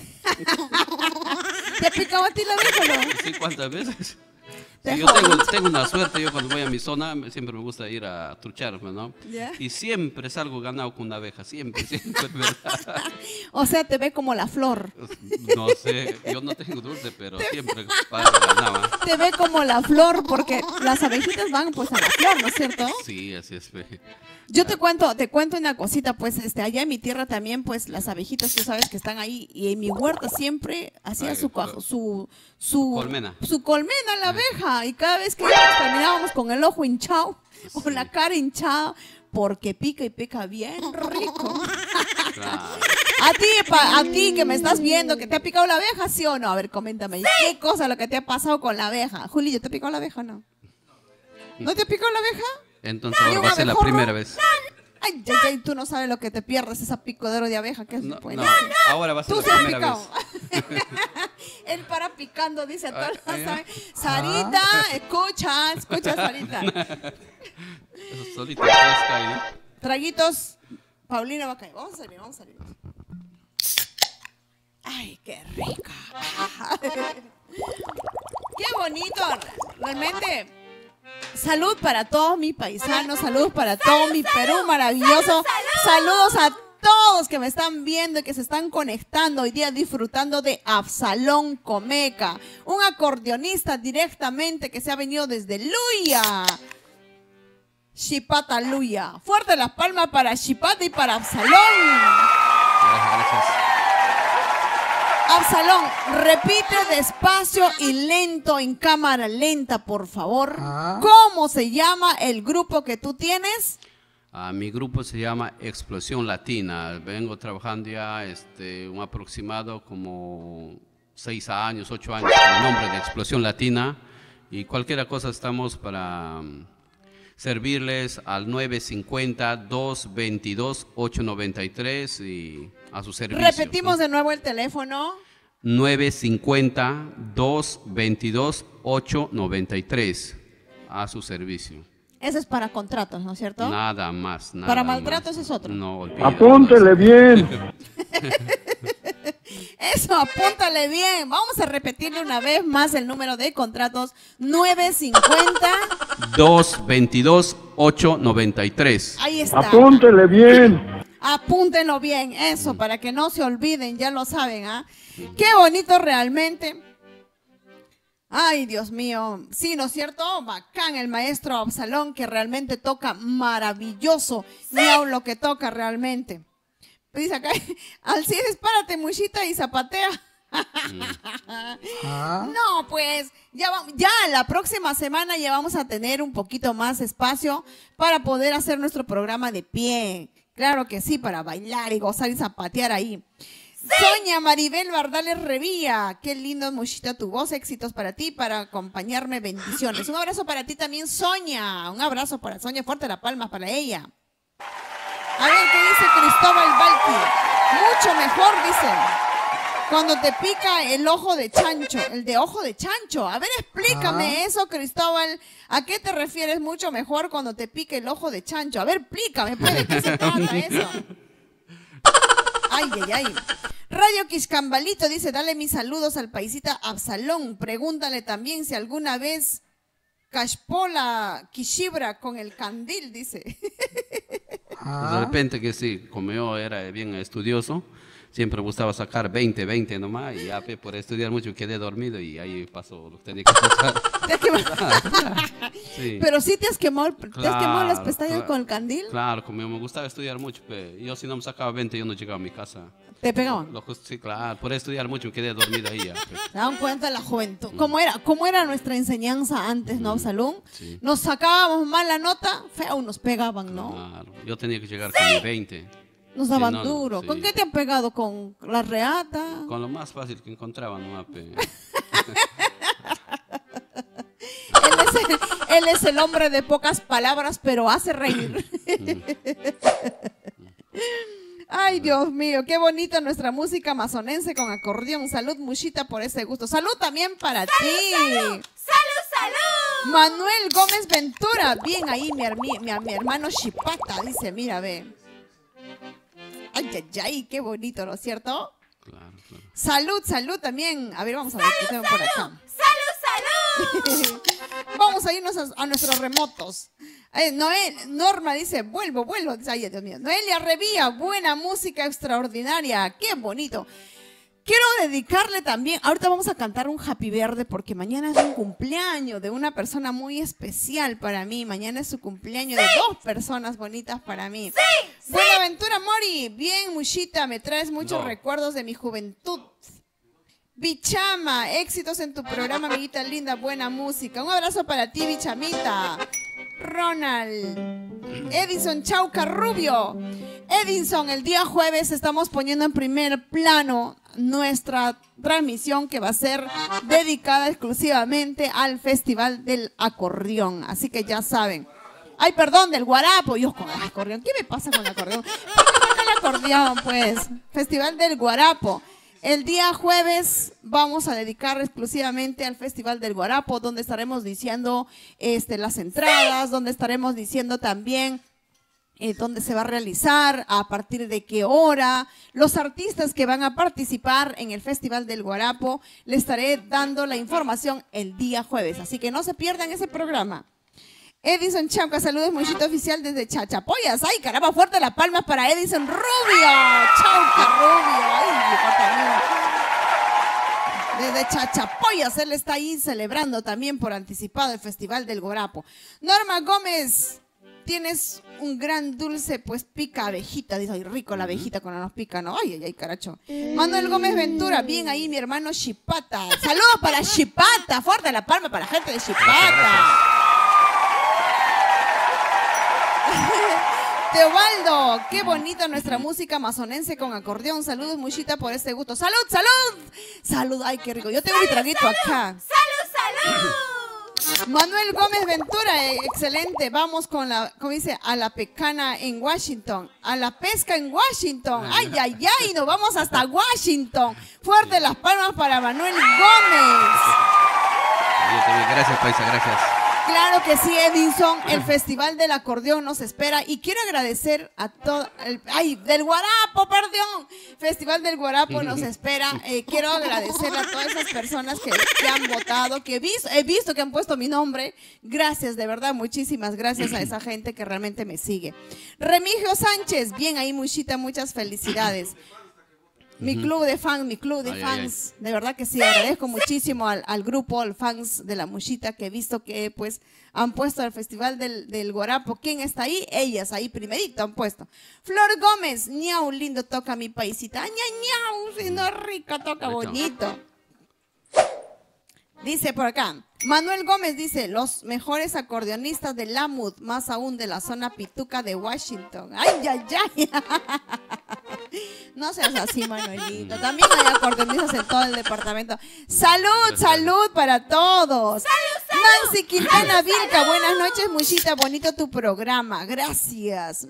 ¿Te ha picado a ti la abeja, no? ¿Sí? ¿Cuántas veces? Te Sí, yo jodas. tengo, tengo una suerte, yo cuando voy a mi zona me- siempre me gusta ir a trucharme, ¿no? Ya. Y siempre salgo ganado con una abeja, siempre, siempre, ¿verdad? O sea, te ve como la flor. No sé, yo no tengo dulce, pero siempre pago ganado. Te ve como la flor porque las abejitas van pues a la flor, ¿no es cierto? Sí, así es. Fe. Yo te cuento, te cuento una cosita, pues este, allá en mi tierra también, pues las abejitas, tú sabes que están ahí, y en mi huerta siempre hacía Ay, su, claro. cuajo- su, su Colmena. su colmena la abeja, y cada vez que íbamos, terminábamos con el ojo hinchado, o Sí. la cara hinchada, porque pica y pica bien rico. Claro. A ti, pa- a ti que me estás viendo, que te ha picado la abeja, ¿sí o no? A ver, coméntame, ¿qué cosa lo que te ha pasado con la abeja? Julio, ¿te ha picado la abeja o no? ¿No te ha picado la abeja? Entonces ¿Y ahora un va a ser la abejorro? primera vez. Ay, ay, ay, tú no sabes lo que te pierdes, esa picadero de abeja que es No, bueno. no, ahora va a ser Tú la se has primera picado. vez. Él para picando, dice a todos. Ay, ay, ¿sabe? Sarita, escucha, escucha, Sarita. Eso solito pesca ahí, ¿no? Traguitos, Paulina va a caer. Vamos a salir, vamos a salir. Ay, qué rica. Qué bonito, realmente. Salud para todos mis paisanos, salud para todo mi Perú maravilloso. Saludos a todos que me están viendo y que se están conectando hoy día disfrutando de Absalón Comeca, un acordeonista directamente que se ha venido desde Luya. Chipata Luya. Fuerte las palmas para Chipata y para Absalón. Gracias, gracias. Absalón, repite despacio y lento en cámara lenta, por favor. ¿Cómo se llama el grupo que tú tienes? Ah, mi grupo se llama Explosión Latina. Vengo trabajando ya este, un aproximado como seis años, ocho años con el nombre de Explosión Latina. Y cualquier cosa estamos para mm, servirles al nueve cinco cero, dos veintidós, ocho noventa y tres y a su servicio. Repetimos ¿no? de nuevo el teléfono. nueve cinco cero, dos veintidós, ocho noventa y tres a su servicio. Ese es para contratos, ¿no es cierto? Nada más. Nada Para más. maltratos es otro. No, olvídalo. Apúntele bien. Eso, apúntale bien. Vamos a repetirle una vez más el número de contratos. nueve cinco cero. dos veintidós, ocho noventa y tres. Ahí está. Apúntele bien. Apúntenlo bien, eso, para que no se olviden, ya lo saben, ¿ah? Qué bonito realmente. Ay, Dios mío. Sí, ¿no es cierto? Bacán el maestro Absalón, que realmente toca maravilloso. Miau lo que toca realmente. Dice acá, Alcides, párate, muchita, y zapatea. No, pues, ya, va- ya la próxima semana ya vamos a tener un poquito más espacio para poder hacer nuestro programa de pie. Claro que sí, para bailar y gozar y zapatear ahí. Soña Maribel Bardales Revilla, qué lindo, Mushita, tu voz, éxitos para ti, para acompañarme, bendiciones. Un abrazo para ti también, Soña, un abrazo para Soña, fuerte la palma para ella. A ver, ¿qué dice Cristóbal Balki? Mucho mejor, dice, cuando te pica el ojo de chancho, el de ojo de chancho. A ver, explícame ah. eso, Cristóbal, ¿a qué te refieres mucho mejor cuando te pica el ojo de chancho? A ver, explícame, pues, ¿de qué se trata eso? Ay, ay, ay. Radio Quiscambalito dice, dale mis saludos al paisita Absalón. Pregúntale también si alguna vez cashpola quishibra con el candil, dice. Ah. De repente que sí, como yo era bien estudioso, siempre gustaba sacar veinte, veinte nomás, y ya por estudiar mucho quedé dormido y ahí pasó, lo tenía que pasar. ¿Te has quemado? Sí. Pero sí te has quemado, ¿te claro, has quemado las pestañas claro, con el candil? Claro, como me gustaba estudiar mucho, pero yo si no me sacaba veinte, yo no llegaba a mi casa. ¿Te pegaban? Lo, sí, claro, por estudiar mucho quedé dormido ahí ya. Pues. ¿Se dan cuenta de la juventud? ¿Cómo era, cómo era nuestra enseñanza antes, no, Absalón? Sí. Nos sacábamos mala nota, feo, nos pegaban, ¿no? Claro, yo tenía que llegar sí. con mi veinte. Nos daban sí, no, duro. Sí. ¿Con qué te han pegado? ¿Con la reata? Con lo más fácil que encontraba nomás. él, es el, él es el hombre de pocas palabras, pero hace reír. Ay, Dios mío, qué bonita nuestra música amazonense con acordeón. Salud, Mushita, por ese gusto. Salud también para ¡Salud, ti. Salud, salud, salud! Manuel Gómez Ventura. Bien ahí, mi, mi, mi, mi hermano Chipata. Dice, mira, ve. Ay, ay, ay, qué bonito, ¿no es cierto? Claro, claro. Salud, salud también. A ver, vamos a ver qué tengo por acá. ¡Salud, salud! Vamos a irnos a, a nuestros remotos. Eh, Noel, Norma dice, vuelvo, vuelvo. Ay, Dios mío. Noelia Revilla, buena música extraordinaria. Qué bonito. Quiero dedicarle también, ahorita vamos a cantar un Happy Verde porque mañana es un cumpleaños de una persona muy especial para mí. Mañana es su cumpleaños sí. de dos personas bonitas para mí. Sí, sí. Buenaventura Mori, bien, Mushita, me traes muchos no. recuerdos de mi juventud. Bichama, éxitos en tu programa, amiguita linda, buena música. Un abrazo para ti, Bichamita. Ronald, Edison Chauca Rubio. Edison, el día jueves estamos poniendo en primer plano nuestra transmisión que va a ser dedicada exclusivamente al Festival del Acordeón. Así que ya saben. Ay, perdón, del Guarapo. Yo con el acordeón. ¿Qué me pasa con el acordeón? ¿Por qué con el acordeón, pues? Festival del Guarapo. El día jueves vamos a dedicar exclusivamente al Festival del Guarapo, donde estaremos diciendo este, las entradas, donde estaremos diciendo también eh, dónde se va a realizar, a partir de qué hora, los artistas que van a participar en el Festival del Guarapo. Les estaré dando la información el día jueves, así que no se pierdan ese programa. Edison Chauca, saludos, Mushita oficial desde Chachapoyas. Ay, caramba, fuerte la palma para Edison Rubio. Chauca Rubio. Ay, desde Chachapoyas, él está ahí celebrando también por anticipado el Festival del Guarapo. Norma Gómez, tienes un gran dulce, pues pica abejita. Dice, ay, rico la abejita cuando nos pica, ¿no? Ay, ay, ay, caracho. Manuel Gómez Ventura, bien ahí mi hermano Chipata. Saludos para Chipata, fuerte la palma para la gente de Chipata. Teobaldo, qué bonita nuestra música amazonense con acordeón. Saludos, Mushita, por este gusto. ¡Salud, salud! ¡Salud! ¡Ay, qué rico! Yo tengo salud, mi traguito salud, acá. ¡Salud, salud! Manuel Gómez Ventura, eh, excelente. Vamos con la, como dice, a la pecana en Washington. A la pesca en Washington. ¡Ay, ay, ay! Nos vamos hasta Washington. Fuerte las palmas para Manuel Gómez. Gracias, Paisa, gracias. Claro que sí, Edison, el Festival del Acordeón nos espera y quiero agradecer a todo, el, ay, del Guarapo, perdón, Festival del Guarapo nos espera, eh, quiero agradecer a todas esas personas que, que han votado, que he visto, he visto que han puesto mi nombre, gracias, de verdad, muchísimas gracias a esa gente que realmente me sigue. Remigio Sánchez, bien ahí, Mushita, muchas felicidades. Mi club de fans, mi club de ay, fans, ay, ay. De verdad que sí, agradezco muchísimo al, al grupo, al fans de la Mushita que he visto que pues han puesto al Festival del, del Guarapo. ¿Quién está ahí? Ellas ahí primerito han puesto. Flor Gómez, ñau, lindo toca mi paisita. Ña, ñau, si no rico, toca bonito. Dice por acá, Manuel Gómez dice, los mejores acordeonistas de Lamud, más aún de la zona pituca de Washington. Ay, ay, ay. No seas así, Manuelito. También hay acordeonistas en todo el departamento. Salud, salud para todos. ¡Salud, salud! Nancy Quintana Vilca, buenas noches, Muchita. Bonito tu programa. Gracias.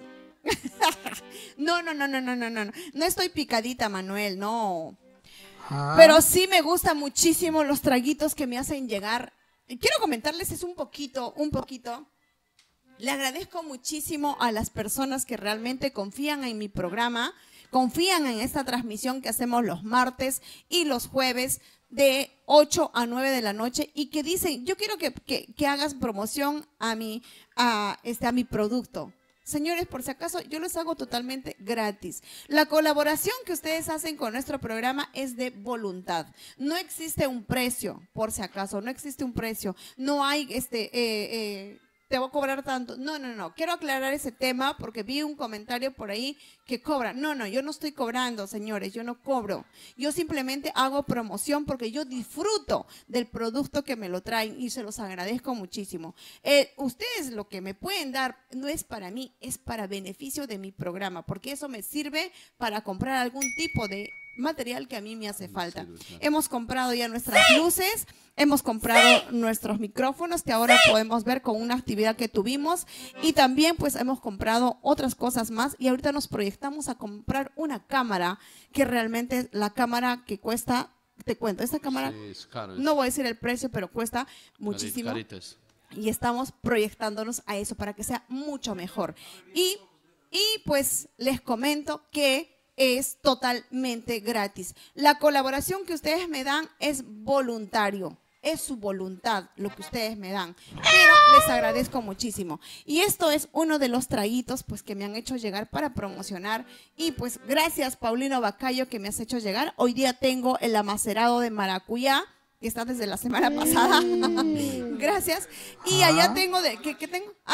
No, no, no, no, no, no, no. No estoy picadita, Manuel, no. Ah. Pero sí me gustan muchísimo los traguitos que me hacen llegar. Quiero comentarles es un poquito, un poquito. Le agradezco muchísimo a las personas que realmente confían en mi programa, confían en esta transmisión que hacemos los martes y los jueves de ocho a nueve de la noche y que dicen, yo quiero que, que, que hagas promoción a mi, a, este, a mi producto. Señores, por si acaso, yo les hago totalmente gratis. La colaboración que ustedes hacen con nuestro programa es de voluntad. No existe un precio, por si acaso, no existe un precio. No hay este... Eh, eh, te voy a cobrar tanto. No, no, no. Quiero aclarar ese tema porque vi un comentario por ahí que cobra. No, no, yo no estoy cobrando, señores. Yo no cobro. Yo simplemente hago promoción porque yo disfruto del producto que me lo traen y se los agradezco muchísimo. Eh, ustedes lo que me pueden dar no es para mí, es para beneficio de mi programa porque eso me sirve para comprar algún tipo de material que a mí me hace falta. Hemos comprado ya nuestras luces, hemos comprado nuestros micrófonos que ahora podemos ver con una actividad que tuvimos y también pues hemos comprado otras cosas más y ahorita nos proyectamos a comprar una cámara que realmente la cámara que cuesta, te cuento, esta cámara, Sí, es caro, es no voy a decir el precio, pero cuesta muchísimo. caritas. Y estamos proyectándonos a eso para que sea mucho mejor. Y, y pues les comento que es totalmente gratis. La colaboración que ustedes me dan es voluntario. Es su voluntad lo que ustedes me dan. Pero les agradezco muchísimo. Y esto es uno de los traguitos pues, que me han hecho llegar para promocionar. Y pues gracias, Paulino Bacayo, que me has hecho llegar. Hoy día tengo el amacerado de maracuyá, que está desde la semana pasada. Gracias. Y allá tengo de... ¿Qué, qué tengo? Ah,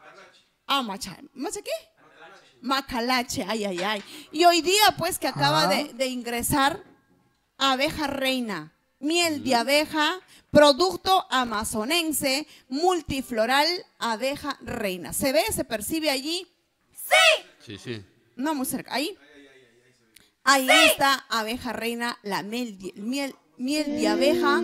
ah macha. ¿Macha qué? Macalache, ay, ay, ay. Y hoy día, pues, que acaba de, de ingresar abeja reina, miel de abeja, producto amazonense, multifloral, abeja reina. ¿Se ve? ¿Se percibe allí? ¡Sí! Sí, sí. No, muy cerca. Ahí. Ahí está abeja reina, la miel de, miel, miel de abeja,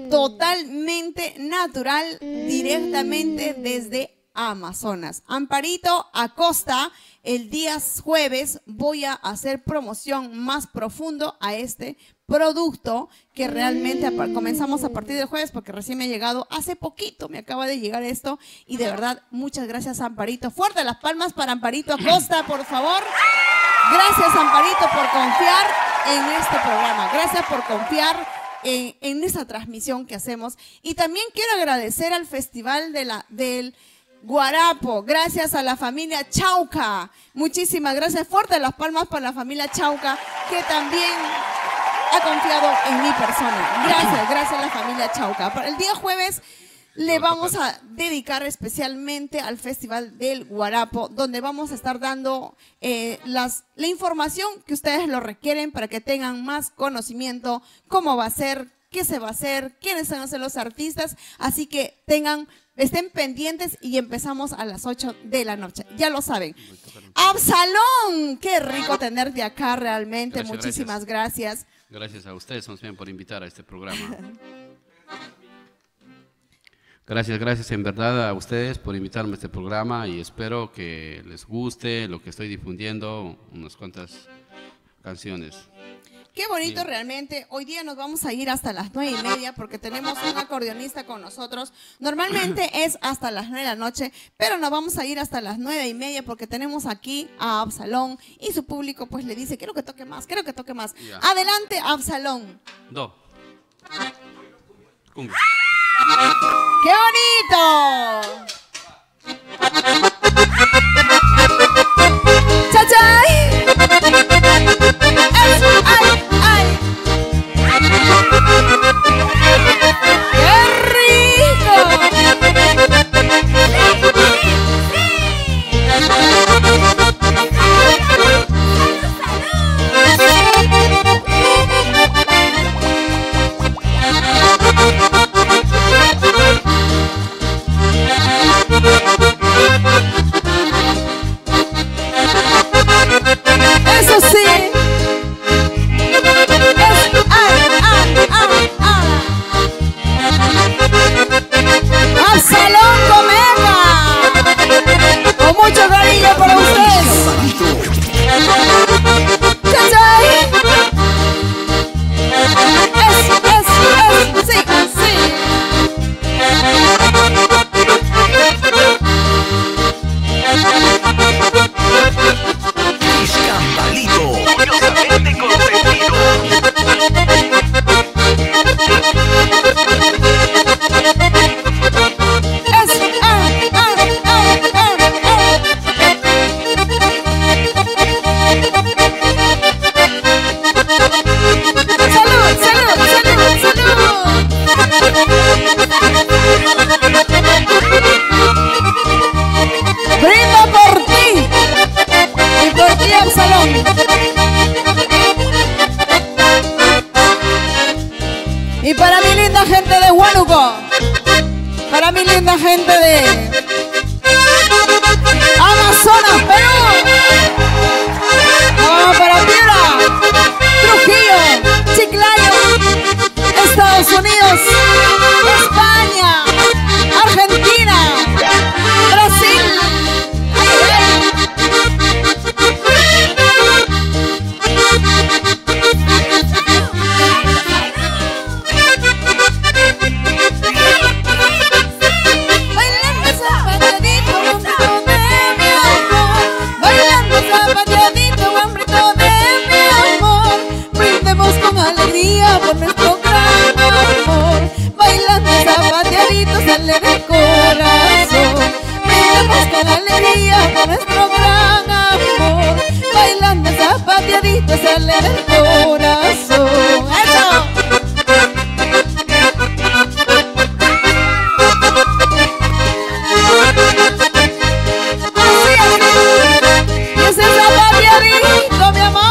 totalmente natural, directamente desde Amazonas. Amparito Acosta, el día jueves voy a hacer promoción más profundo a este producto que realmente comenzamos a partir del jueves porque recién me ha llegado hace poquito, me acaba de llegar esto y de verdad muchas gracias, Amparito. Fuerte las palmas para Amparito Acosta, por favor. Gracias, Amparito, por confiar en este programa. Gracias por confiar en, en esa transmisión que hacemos. Y también quiero agradecer al Festival de la, del Guarapo, gracias a la familia Chauca. Muchísimas gracias. Fuerte las palmas para la familia Chauca, que también ha confiado en mi persona. Gracias, gracias a la familia Chauca. Para el día jueves le vamos a dedicar especialmente al Festival del Guarapo, donde vamos a estar dando eh, las, la información que ustedes lo requieren para que tengan más conocimiento, cómo va a ser, qué se va a hacer, quiénes van a ser los artistas. Así que tengan, estén pendientes y empezamos a las ocho de la noche. Ya lo saben. Absalón, qué rico tenerte acá realmente. Gracias, muchísimas gracias. Gracias a ustedes también por invitar a este programa. Gracias, gracias en verdad a ustedes por invitarme a este programa y espero que les guste lo que estoy difundiendo, unas cuantas canciones. Qué bonito. Bien. Realmente. Hoy día nos vamos a ir hasta las nueve y media porque tenemos un acordeonista con nosotros. Normalmente es hasta las nueve de la noche, pero nos vamos a ir hasta las nueve y media porque tenemos aquí a Absalón y su público pues le dice, quiero que toque más, quiero que toque más. Ya. Adelante, Absalón. Do. Cumbia. ¡Qué bonito! ¡Chachay! ¡Ay, ay! ¡Qué rico! Eso sí. Escandalito, curiosamente consentido. Brindo por ti y por ti Absalón. Y para mi linda gente de Huánuco, para mi linda gente de Amazonas, Perú, oh, para Piura, Trujillo, Chiclayo, Estados Unidos, España, Argentina, Brasil. Por nuestro gran amor, bailando zapateaditos sale del corazón. Brindemos con alegría por nuestro gran amor, bailando zapateaditos sale del corazón. ¡Eso! Ese zapateadito, mi amor.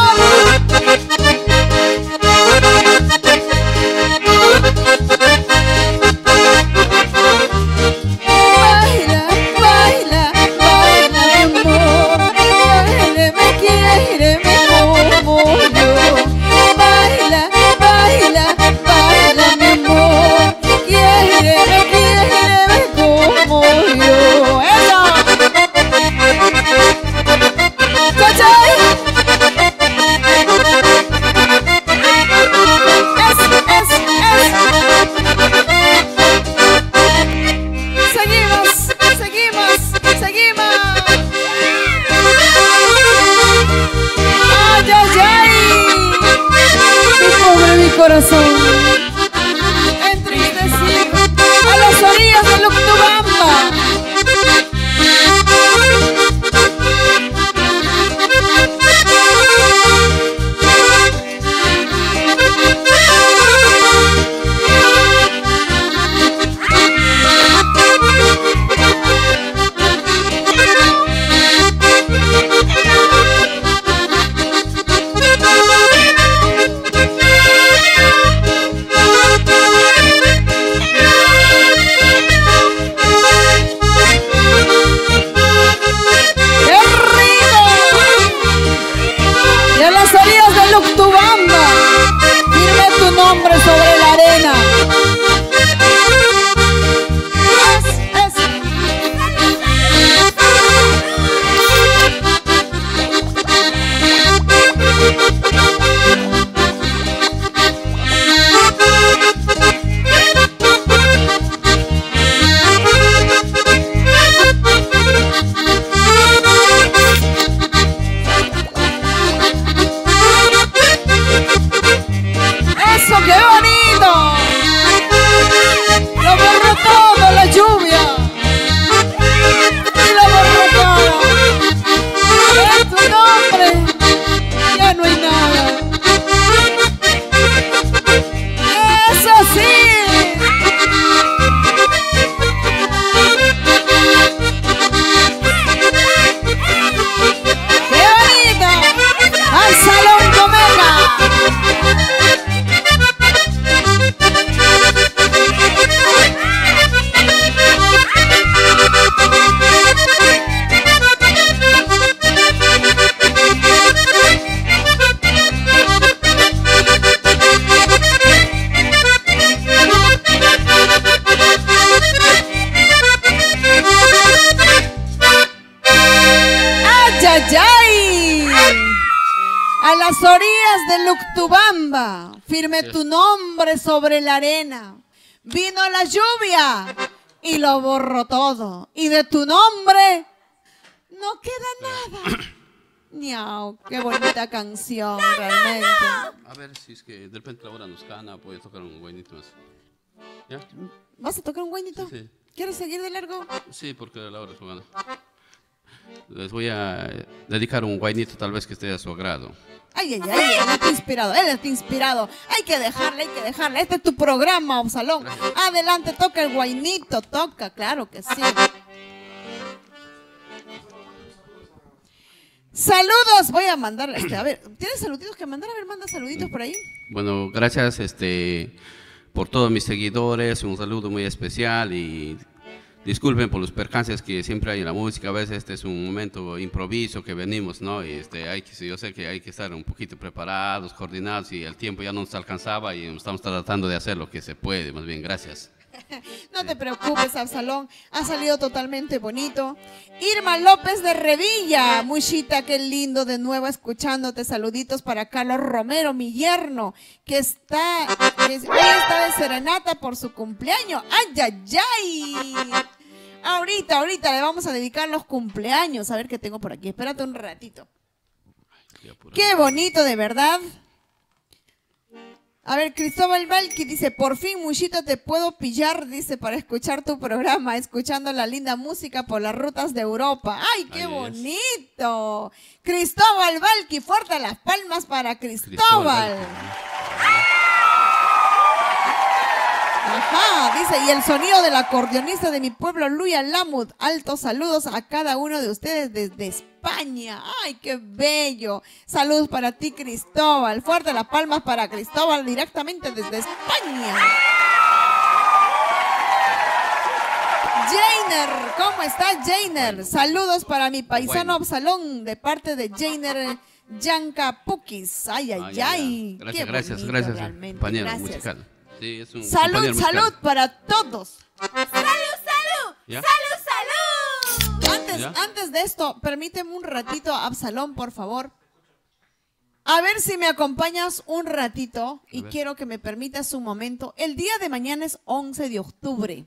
Corazón entristecido a las orillas del Uctubamba. Sobre la arena. Es, es. ¡Eso, qué bonito! Lo borró todo, la lluvia. Y lo borró todo. En tu nombre ya no hay nada. ¡Eso sí! ¡Qué bonito! ¡Al Salón Cometa! ¡Ay! A las orillas del Uctubamba, firme tu nombre sobre la arena. Vino la lluvia y lo borró todo. Y de tu nombre Miau, qué bonita canción, realmente. A ver si es que de repente la hora nos gana, puede tocar un guainito más. ¿Ya? ¿Vas a tocar un guainito? Sí. ¿Quieres seguir de largo? Sí, porque la hora nos gana. Les voy a dedicar un guainito tal vez que esté a su agrado. Ay, ay, ay, él está inspirado, él está inspirado. Hay que dejarle, hay que dejarle. Este es tu programa, Absalón. Adelante, toca el guainito, toca, claro que sí. Saludos, voy a mandar, este, a ver, ¿tienes saluditos que mandar? A ver, manda saluditos por ahí. Bueno, gracias este, por todos mis seguidores, un saludo muy especial y disculpen por los percances que siempre hay en la música. A veces este es un momento improviso que venimos, ¿no? Y este, hay que, yo sé que hay que estar un poquito preparados, coordinados y el tiempo ya no nos alcanzaba y estamos tratando de hacer lo que se puede. Más bien, gracias. No te preocupes, Absalón, ha salido totalmente bonito. Irma López de Revilla, Muchita, qué lindo de nuevo escuchándote. Saluditos para Carlos Romero, mi yerno, que está, que hoy está de serenata por su cumpleaños. ¡Ay, ay, ay! Ahorita, ahorita le vamos a dedicar los cumpleaños. A ver qué tengo por aquí. Espérate un ratito. Qué bonito, de verdad. A ver, Cristóbal Valqui dice, por fin, Muchito, te puedo pillar, dice, para escuchar tu programa, escuchando la linda música por las rutas de Europa. ¡Ay, qué bonito! Cristóbal Valqui, fuerte las palmas para Cristóbal. Ajá, dice, y el sonido del acordeonista de mi pueblo, Luis Alamud. Altos saludos a cada uno de ustedes desde España. ¡Ay, qué bello! Saludos para ti, Cristóbal. Fuerte las palmas para Cristóbal directamente desde España. Jainer, ¿cómo está Jainer? Saludos para mi paisano Absalón de parte de Jainer Yanka Pukis. Ay, ay, ay. ay. Gracias, qué gracias, bonito, gracias, realmente. compañero Gracias. musical. Sí, es un salud, salud para todos. ¡Salud, salud! ¿Ya? ¡Salud, salud! Antes, ¿Ya? antes de esto, permíteme un ratito, Absalón, por favor. A ver si me acompañas un ratito y quiero que me permitas un momento. El día de mañana es once de octubre.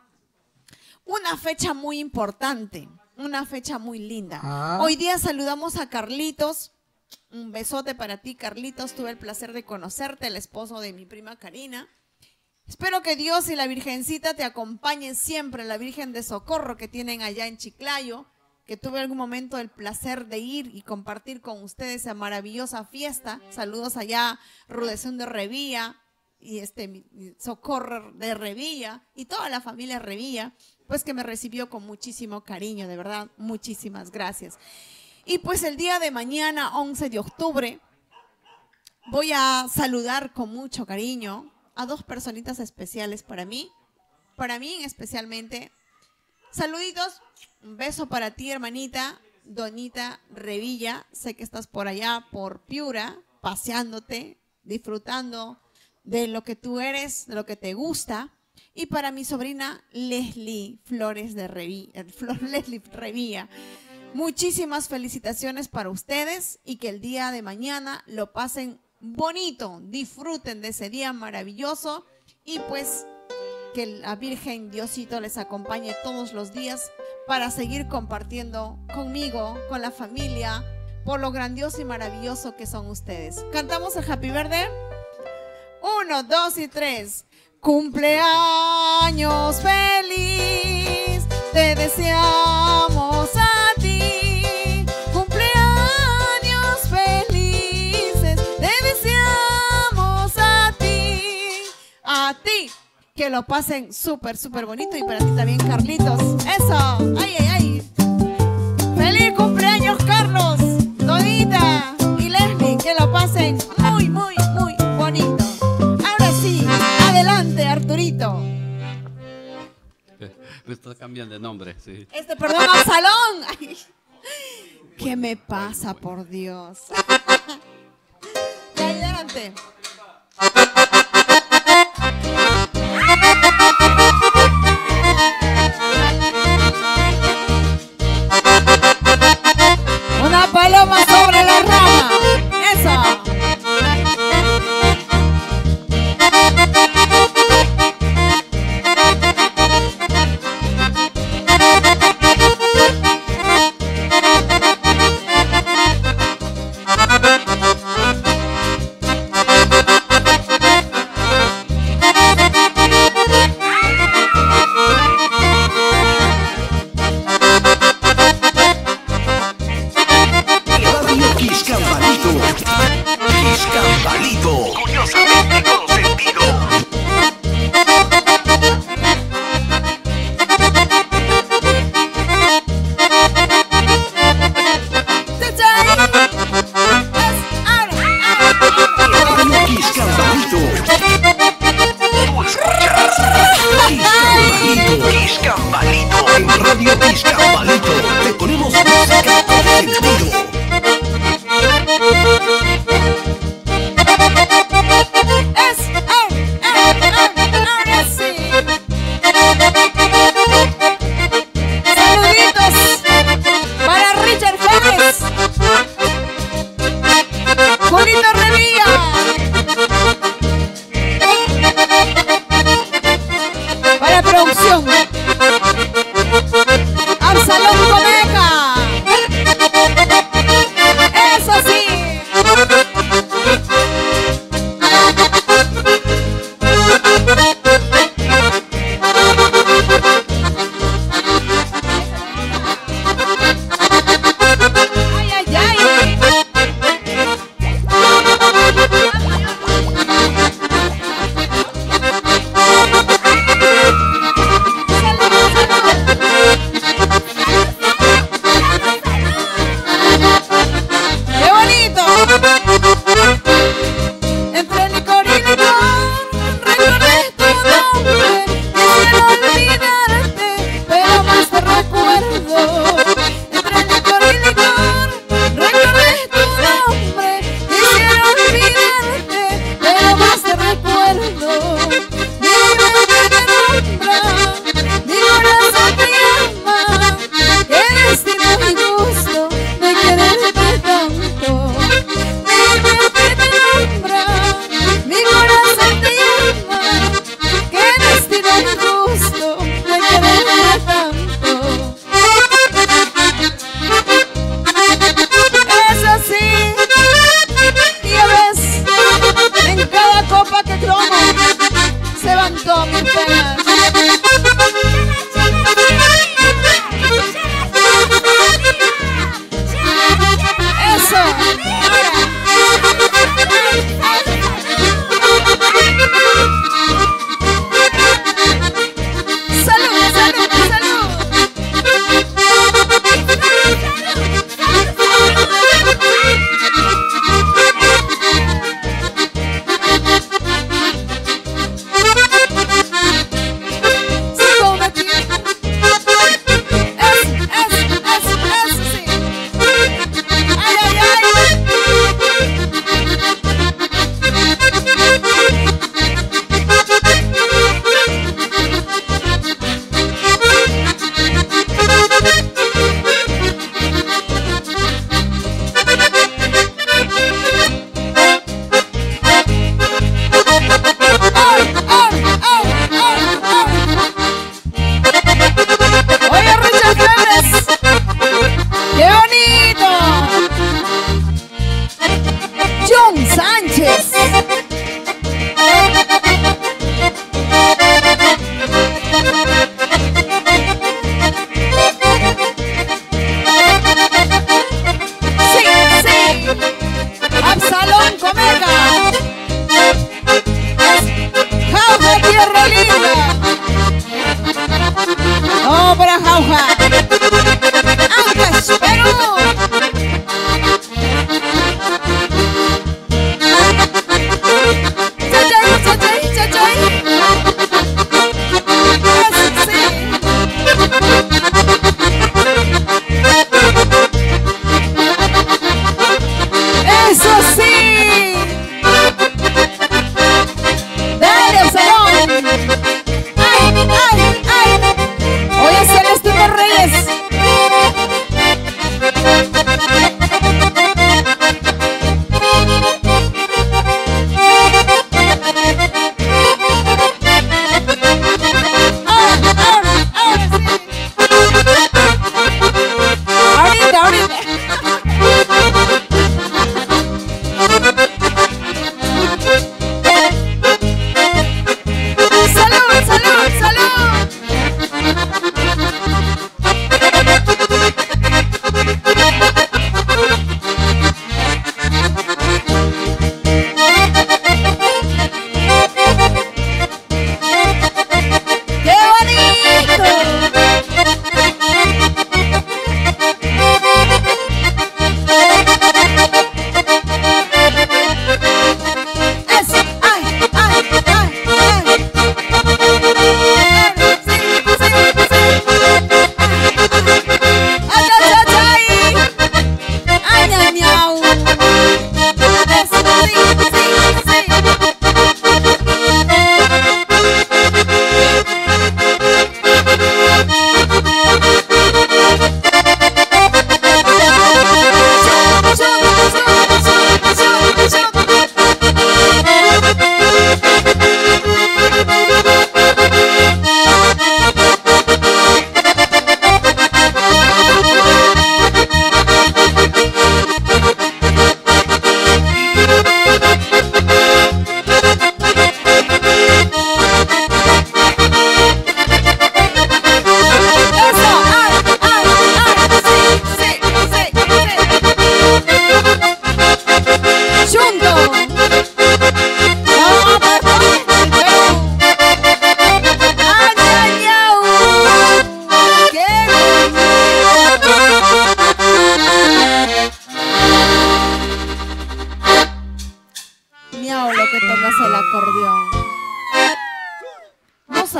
Una fecha muy importante, una fecha muy linda. Ah. Hoy día saludamos a Carlitos. Un besote para ti, Carlitos. Tuve el placer de conocerte, el esposo de mi prima Karina. Espero que Dios y la Virgencita te acompañen siempre, la Virgen de Socorro que tienen allá en Chiclayo, que tuve algún momento el placer de ir y compartir con ustedes esa maravillosa fiesta. Saludos allá, Rudezón de Revilla y este Socorro de Revilla y toda la familia Revilla, pues que me recibió con muchísimo cariño, de verdad, muchísimas gracias. Y pues el día de mañana, once de octubre, voy a saludar con mucho cariño a dos personitas especiales para mí, para mí especialmente. Saluditos, un beso para ti, hermanita, Donita Revilla. Sé que estás por allá, por Piura, paseándote, disfrutando de lo que tú eres, de lo que te gusta. Y para mi sobrina Leslie Flores de Revilla, Flor Leslie Revilla. Muchísimas felicitaciones para ustedes y que el día de mañana lo pasen bonito, disfruten de ese día maravilloso y pues que la Virgen Diosito les acompañe todos los días para seguir compartiendo conmigo, con la familia, por lo grandioso y maravilloso que son ustedes. ¿Cantamos el Happy Birthday? Uno, dos y tres. Cumpleaños feliz, te deseamos a ti. Cumpleaños felices, te deseamos a ti. A ti, que lo pasen súper, súper bonito y para ti también, Carlitos. Eso, ay, ay, ay. Feliz cumpleaños, Carlos, Donita y Leslie, que lo pasen muy, muy, muy bonito. Ahora sí, adelante, Arturito. Me está cambiando de nombre, sí. Este, perdón, Absalón. Ay, ¿qué me pasa, por Dios? Ya, adelante. Una paloma sobre la rama. Eso.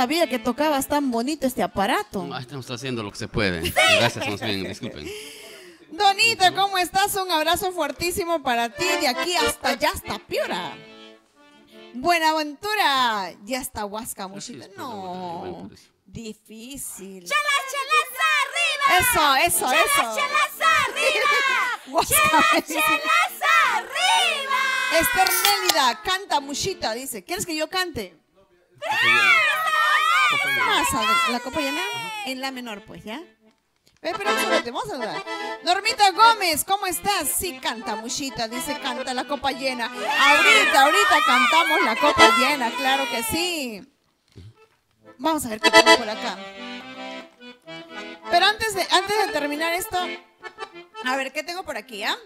sabía que tocabas tan bonito este aparato. Ay, estamos haciendo lo que se puede. Gracias, más bien, disculpen. Donita, ¿cómo estás? Un abrazo fuertísimo para ti de aquí hasta allá, hasta Piura. Buenaventura, ya está Huasca, Mushita. No, difícil. ¡Chalas, chalas arriba! Eso, eso, ¡Chalas, eso. chalas arriba! Huasca, ¡Chalas, dice. chalas arriba! Esther Nélida, canta Mushita, dice. ¿Quieres que yo cante? Más a la copa llena en la menor, pues, ¿ya? Pero, pero eso no te vamos a dar. Normita Gómez, ¿cómo estás? Sí, canta Mushita, dice, canta la copa llena. Ahorita, ahorita cantamos la copa llena, claro que sí. Vamos a ver qué tenemos por acá. Pero antes de, antes de terminar esto, a ver, ¿qué tengo por aquí, ah?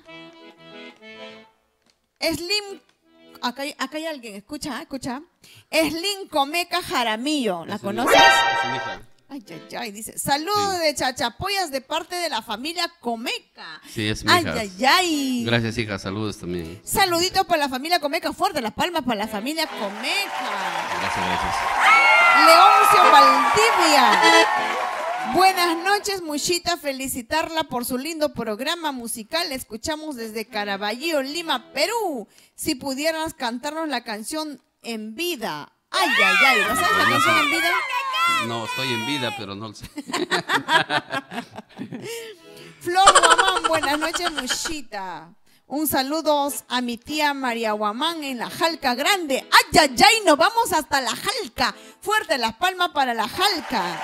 Slim, acá hay, acá hay alguien, escucha, escucha. Slim Comeca Jaramillo, ¿la conoces? Es mi hija. Ay, ay, ay, dice, saludos Sí. de Chachapoyas de parte de la familia Comeca. Sí, es mi Ay, hija. ay, ay. Gracias, hija. Saludos también. Saluditos para la familia Comeca, fuerte las palmas para la familia Comeca. Gracias, gracias. Leoncio Valdivia. Buenas noches, Mushita. Felicitarla por su lindo programa musical. Escuchamos desde Caraballo, Lima, Perú. Si pudieras cantarnos la canción En Vida. Ay, ay, ay. ¿No sabes la canción En Vida? No, estoy en vida, pero no lo sé. Flor Guamán, buenas noches, Mushita. Un saludo a mi tía María Guamán en la Jalca Grande. ¡Ay, ay, ay! Nos vamos hasta la Jalca. Fuerte las palmas para la Jalca.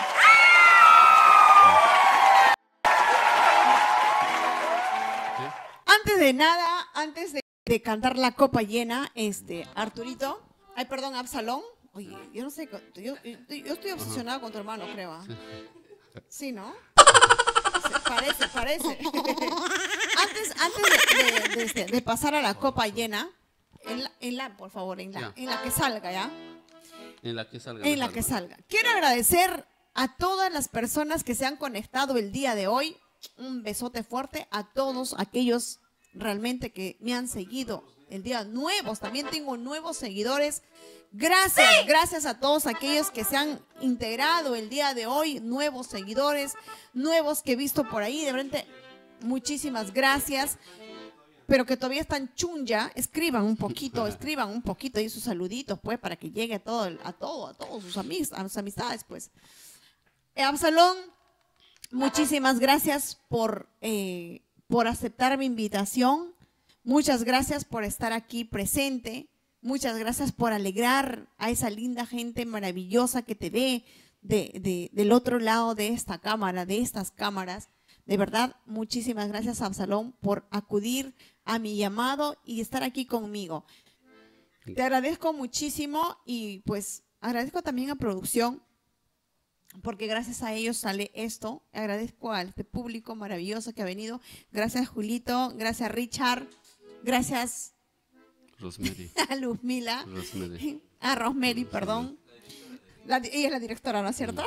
Antes de nada, antes de, de cantar la copa llena, este, Arturito, ay, perdón, Absalón. Oye, yo no sé, yo, yo, yo estoy obsesionada con tu hermano, creo. ¿Ah? Sí, ¿no? Se parece, parece. antes antes de, de- de- este, de pasar a la copa llena, en la, en la- por favor, en la, Ya. en la que salga, ¿ya? En la que salga. En la mejor, que ¿no? salga. Quiero agradecer a todas las personas que se han conectado el día de hoy. Un besote fuerte a todos aquellos realmente que me han seguido el día. Nuevos, también tengo nuevos seguidores. Gracias, gracias a todos aquellos que se han integrado el día de hoy. Nuevos seguidores, nuevos que he visto por ahí. De repente, muchísimas gracias. Pero que todavía están chunja, escriban un poquito, escriban un poquito ahí sus saluditos, pues, para que llegue a todo, el- a todo, a todos sus amigos, a sus amistades, pues. Eh, Absalón, muchísimas gracias por, eh, por aceptar mi invitación. Muchas gracias por estar aquí presente. Muchas gracias por alegrar a esa linda gente maravillosa que te ve de, de- del otro lado de esta cámara, de estas cámaras. De verdad, muchísimas gracias, Absalón, por acudir a mi llamado y estar aquí conmigo. Te agradezco muchísimo y pues agradezco también a producción, porque gracias a ellos sale esto. Agradezco a este público maravilloso que ha venido. Gracias, Julito. Gracias, Richard. Gracias Rosemary. a Luzmila. Rosemary. A Rosemary, perdón. La- ella es la directora, ¿no es cierto?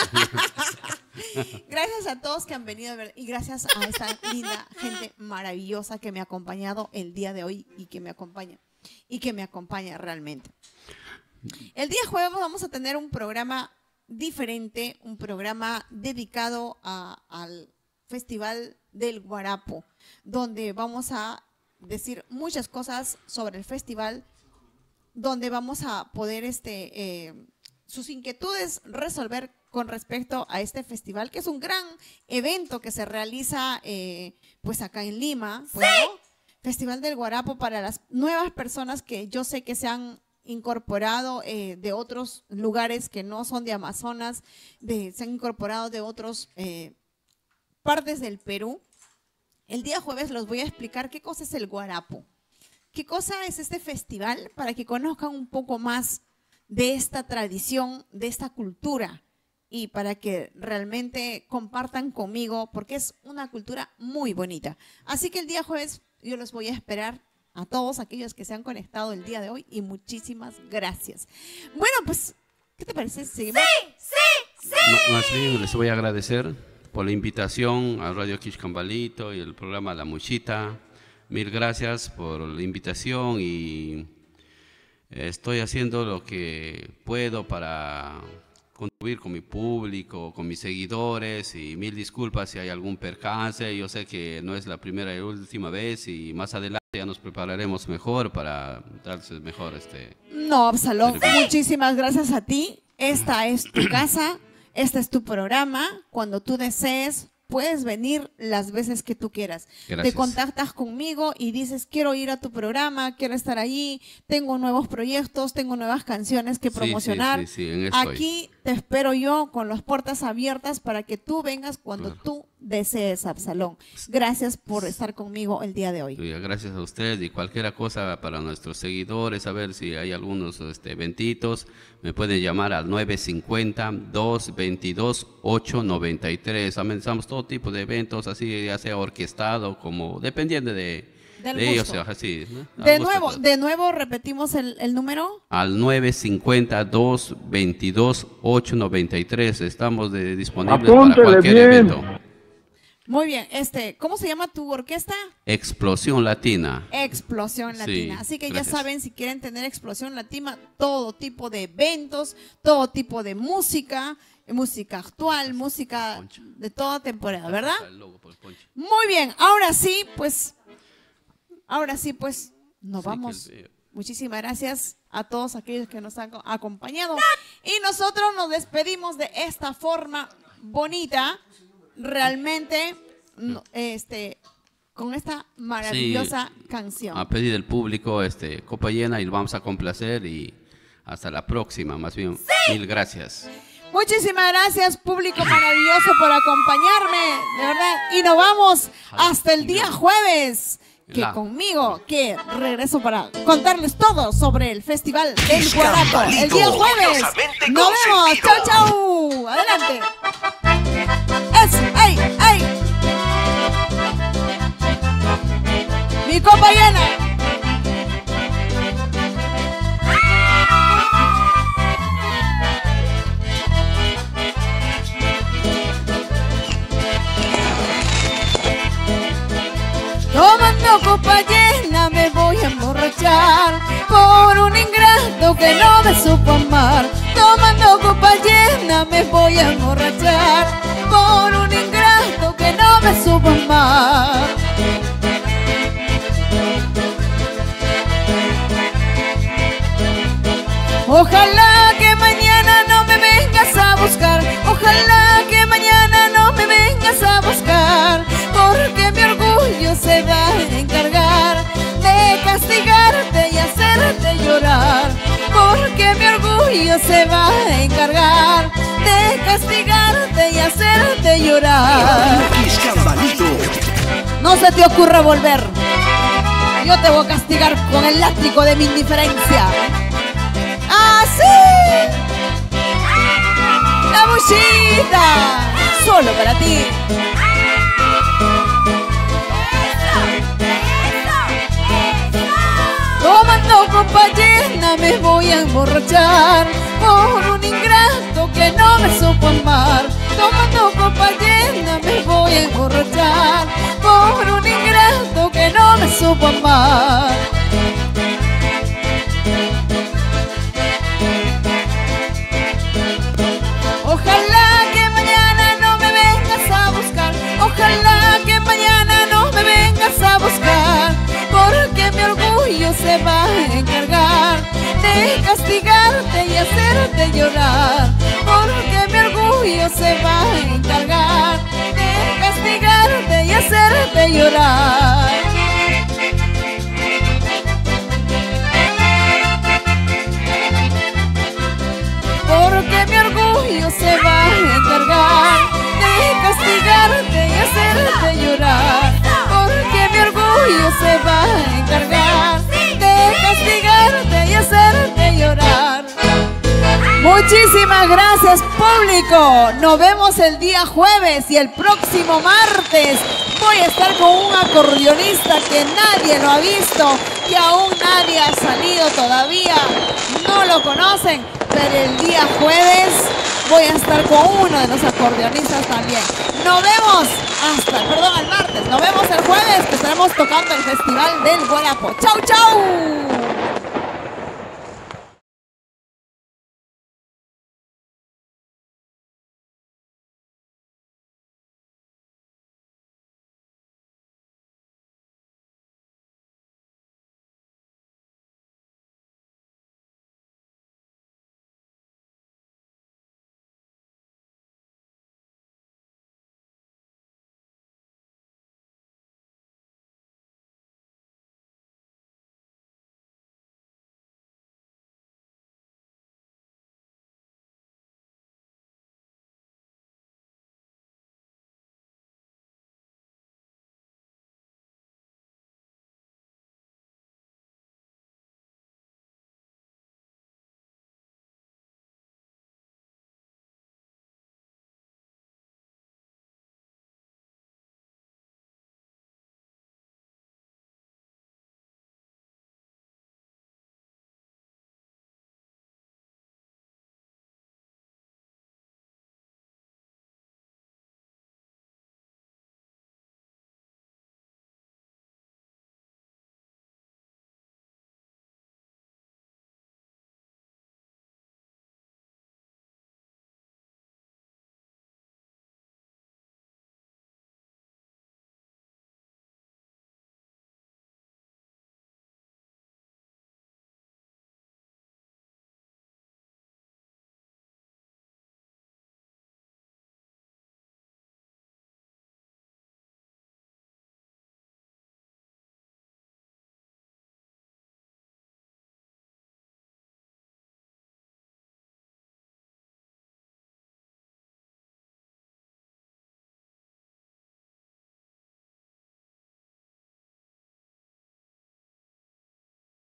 Gracias a todos que han venido a ver y gracias a esta linda gente maravillosa que me ha acompañado el día de hoy y que me acompaña y que me acompaña realmente. El día jueves vamos a tener un programa diferente, un programa dedicado a- al Festival del Guarapo, donde vamos a decir muchas cosas sobre el festival, donde vamos a poder este, eh, sus inquietudes resolver con respecto a este festival, que es un gran evento que se realiza eh, pues acá en Lima. Pues, ¿no? Festival del Guarapo para las nuevas personas que yo sé que se han incorporado eh, de otros lugares que no son de Amazonas, de, se han incorporado de otras eh, partes del Perú. El día jueves los voy a explicar qué cosa es el Guarapo. ¿Qué cosa es este festival? Para que conozcan un poco más de esta tradición, de esta cultura y para que realmente compartan conmigo porque es una cultura muy bonita. Así que el día jueves yo los voy a esperar a todos aquellos que se han conectado el día de hoy y muchísimas gracias. Bueno, pues, ¿qué te parece? ¿Seguimos? Ma- Más bien les voy a agradecer por la invitación a Radio Quishcambalito y el programa La Mushita. Mil gracias por la invitación y estoy haciendo lo que puedo para contribuir con mi público, con mis seguidores, y mil disculpas si hay algún percance. Yo sé que no es la primera y última vez, y más adelante ya nos prepararemos mejor para darles mejor este... No, Absalón, muchísimas gracias a ti. Esta es tu casa, este es tu programa. Cuando tú desees, puedes venir las veces que tú quieras. Gracias. Te contactas conmigo y dices, quiero ir a tu programa, quiero estar allí, tengo nuevos proyectos, tengo nuevas canciones que promocionar. Sí, sí, sí, sí, en eso Aquí te espero yo con las puertas abiertas para que tú vengas cuando Claro. tú desees, Absalón. Gracias por estar conmigo el día de hoy. Gracias a ustedes, y cualquier cosa para nuestros seguidores, a ver si hay algunos este, eventitos, me pueden llamar al nueve cinco cero, dos veintidós, ocho noventa y tres. Amenazamos todo tipo de eventos, así ya sea orquestado, como dependiendo de, Del de ellos. gusto. Así, ¿no? Al De gusto nuevo, todo. de nuevo repetimos el, el número. Al nueve cinco cero, dos veintidós, ocho noventa y tres. Estamos de, disponibles Apúntele para cualquier bien. evento. Muy bien, este, ¿cómo se llama tu orquesta? Explosión Latina. Explosión Sí, Latina. Así que gracias. ya saben, si quieren tener Explosión Latina, todo tipo de eventos, todo tipo de música, música actual, música de toda temporada, ¿verdad? El logo por el ponche. Muy bien, ahora sí, pues, ahora sí, pues, nos Sí, vamos. que el- Muchísimas gracias a todos aquellos que nos han acompañado. Y nosotros nos despedimos de esta forma bonita, realmente, no, este, con esta maravillosa canción. A pedir del público, este, copa llena, y lo vamos a complacer, y hasta la próxima, más bien. Mil gracias. Muchísimas gracias, público maravilloso, por acompañarme, de verdad. Y nos vamos hasta el día jueves, que La- conmigo, que regreso para contarles todo sobre el Festival del Escambalito, Guarapo. El día jueves. curiosamente Nos vemos. consentido. Chau, chau. Adelante. Es, ¡ay, ay! Mi copa llena. Tomando copa llena me voy a emborrachar por un ingrato que no me supo amar. Tomando copa llena me voy a emborrachar por un ingrato que no me supo amar. Ojalá que mañana no me vengas a buscar, ojalá que mañana no me vengas a buscar, porque mi orgullo se va a encargar de castigarte y hacerte llorar, porque mi orgullo se va a encargar de castigarte y hacerte llorar. Escambalito. No se te ocurra volver, yo te voy a castigar con el látigo de mi indiferencia. ¡Así! ¡La buchita! Solo para ti. Tomando copa llena me voy a emborrachar por un ingrato que no me supo amar. Tomando copa llena me voy a emborrachar por un ingrato que no me supo amar. Ojalá que mañana no me vengas a buscar, ojalá que mañana no me vengas a buscar, porque mi orgullo se va a encargar de castigarte y hacerte llorar, porque mi orgullo se va a encargar de castigarte y hacerte llorar. Porque mi orgullo se va a encargar de castigarte y hacerte llorar. Porque mi orgullo se va a encargar de castigarte y hacerte llorar. Muchísimas gracias, público. Nos vemos el día jueves y el próximo martes voy a estar con un acordeonista que nadie lo ha visto, que aún nadie ha salido todavía. No lo conocen, pero el día jueves voy a estar con uno de los acordeonistas también. Nos vemos hasta, perdón, el martes. Nos vemos el jueves, que estaremos tocando el Festival del Guarapo. ¡Chau, chau!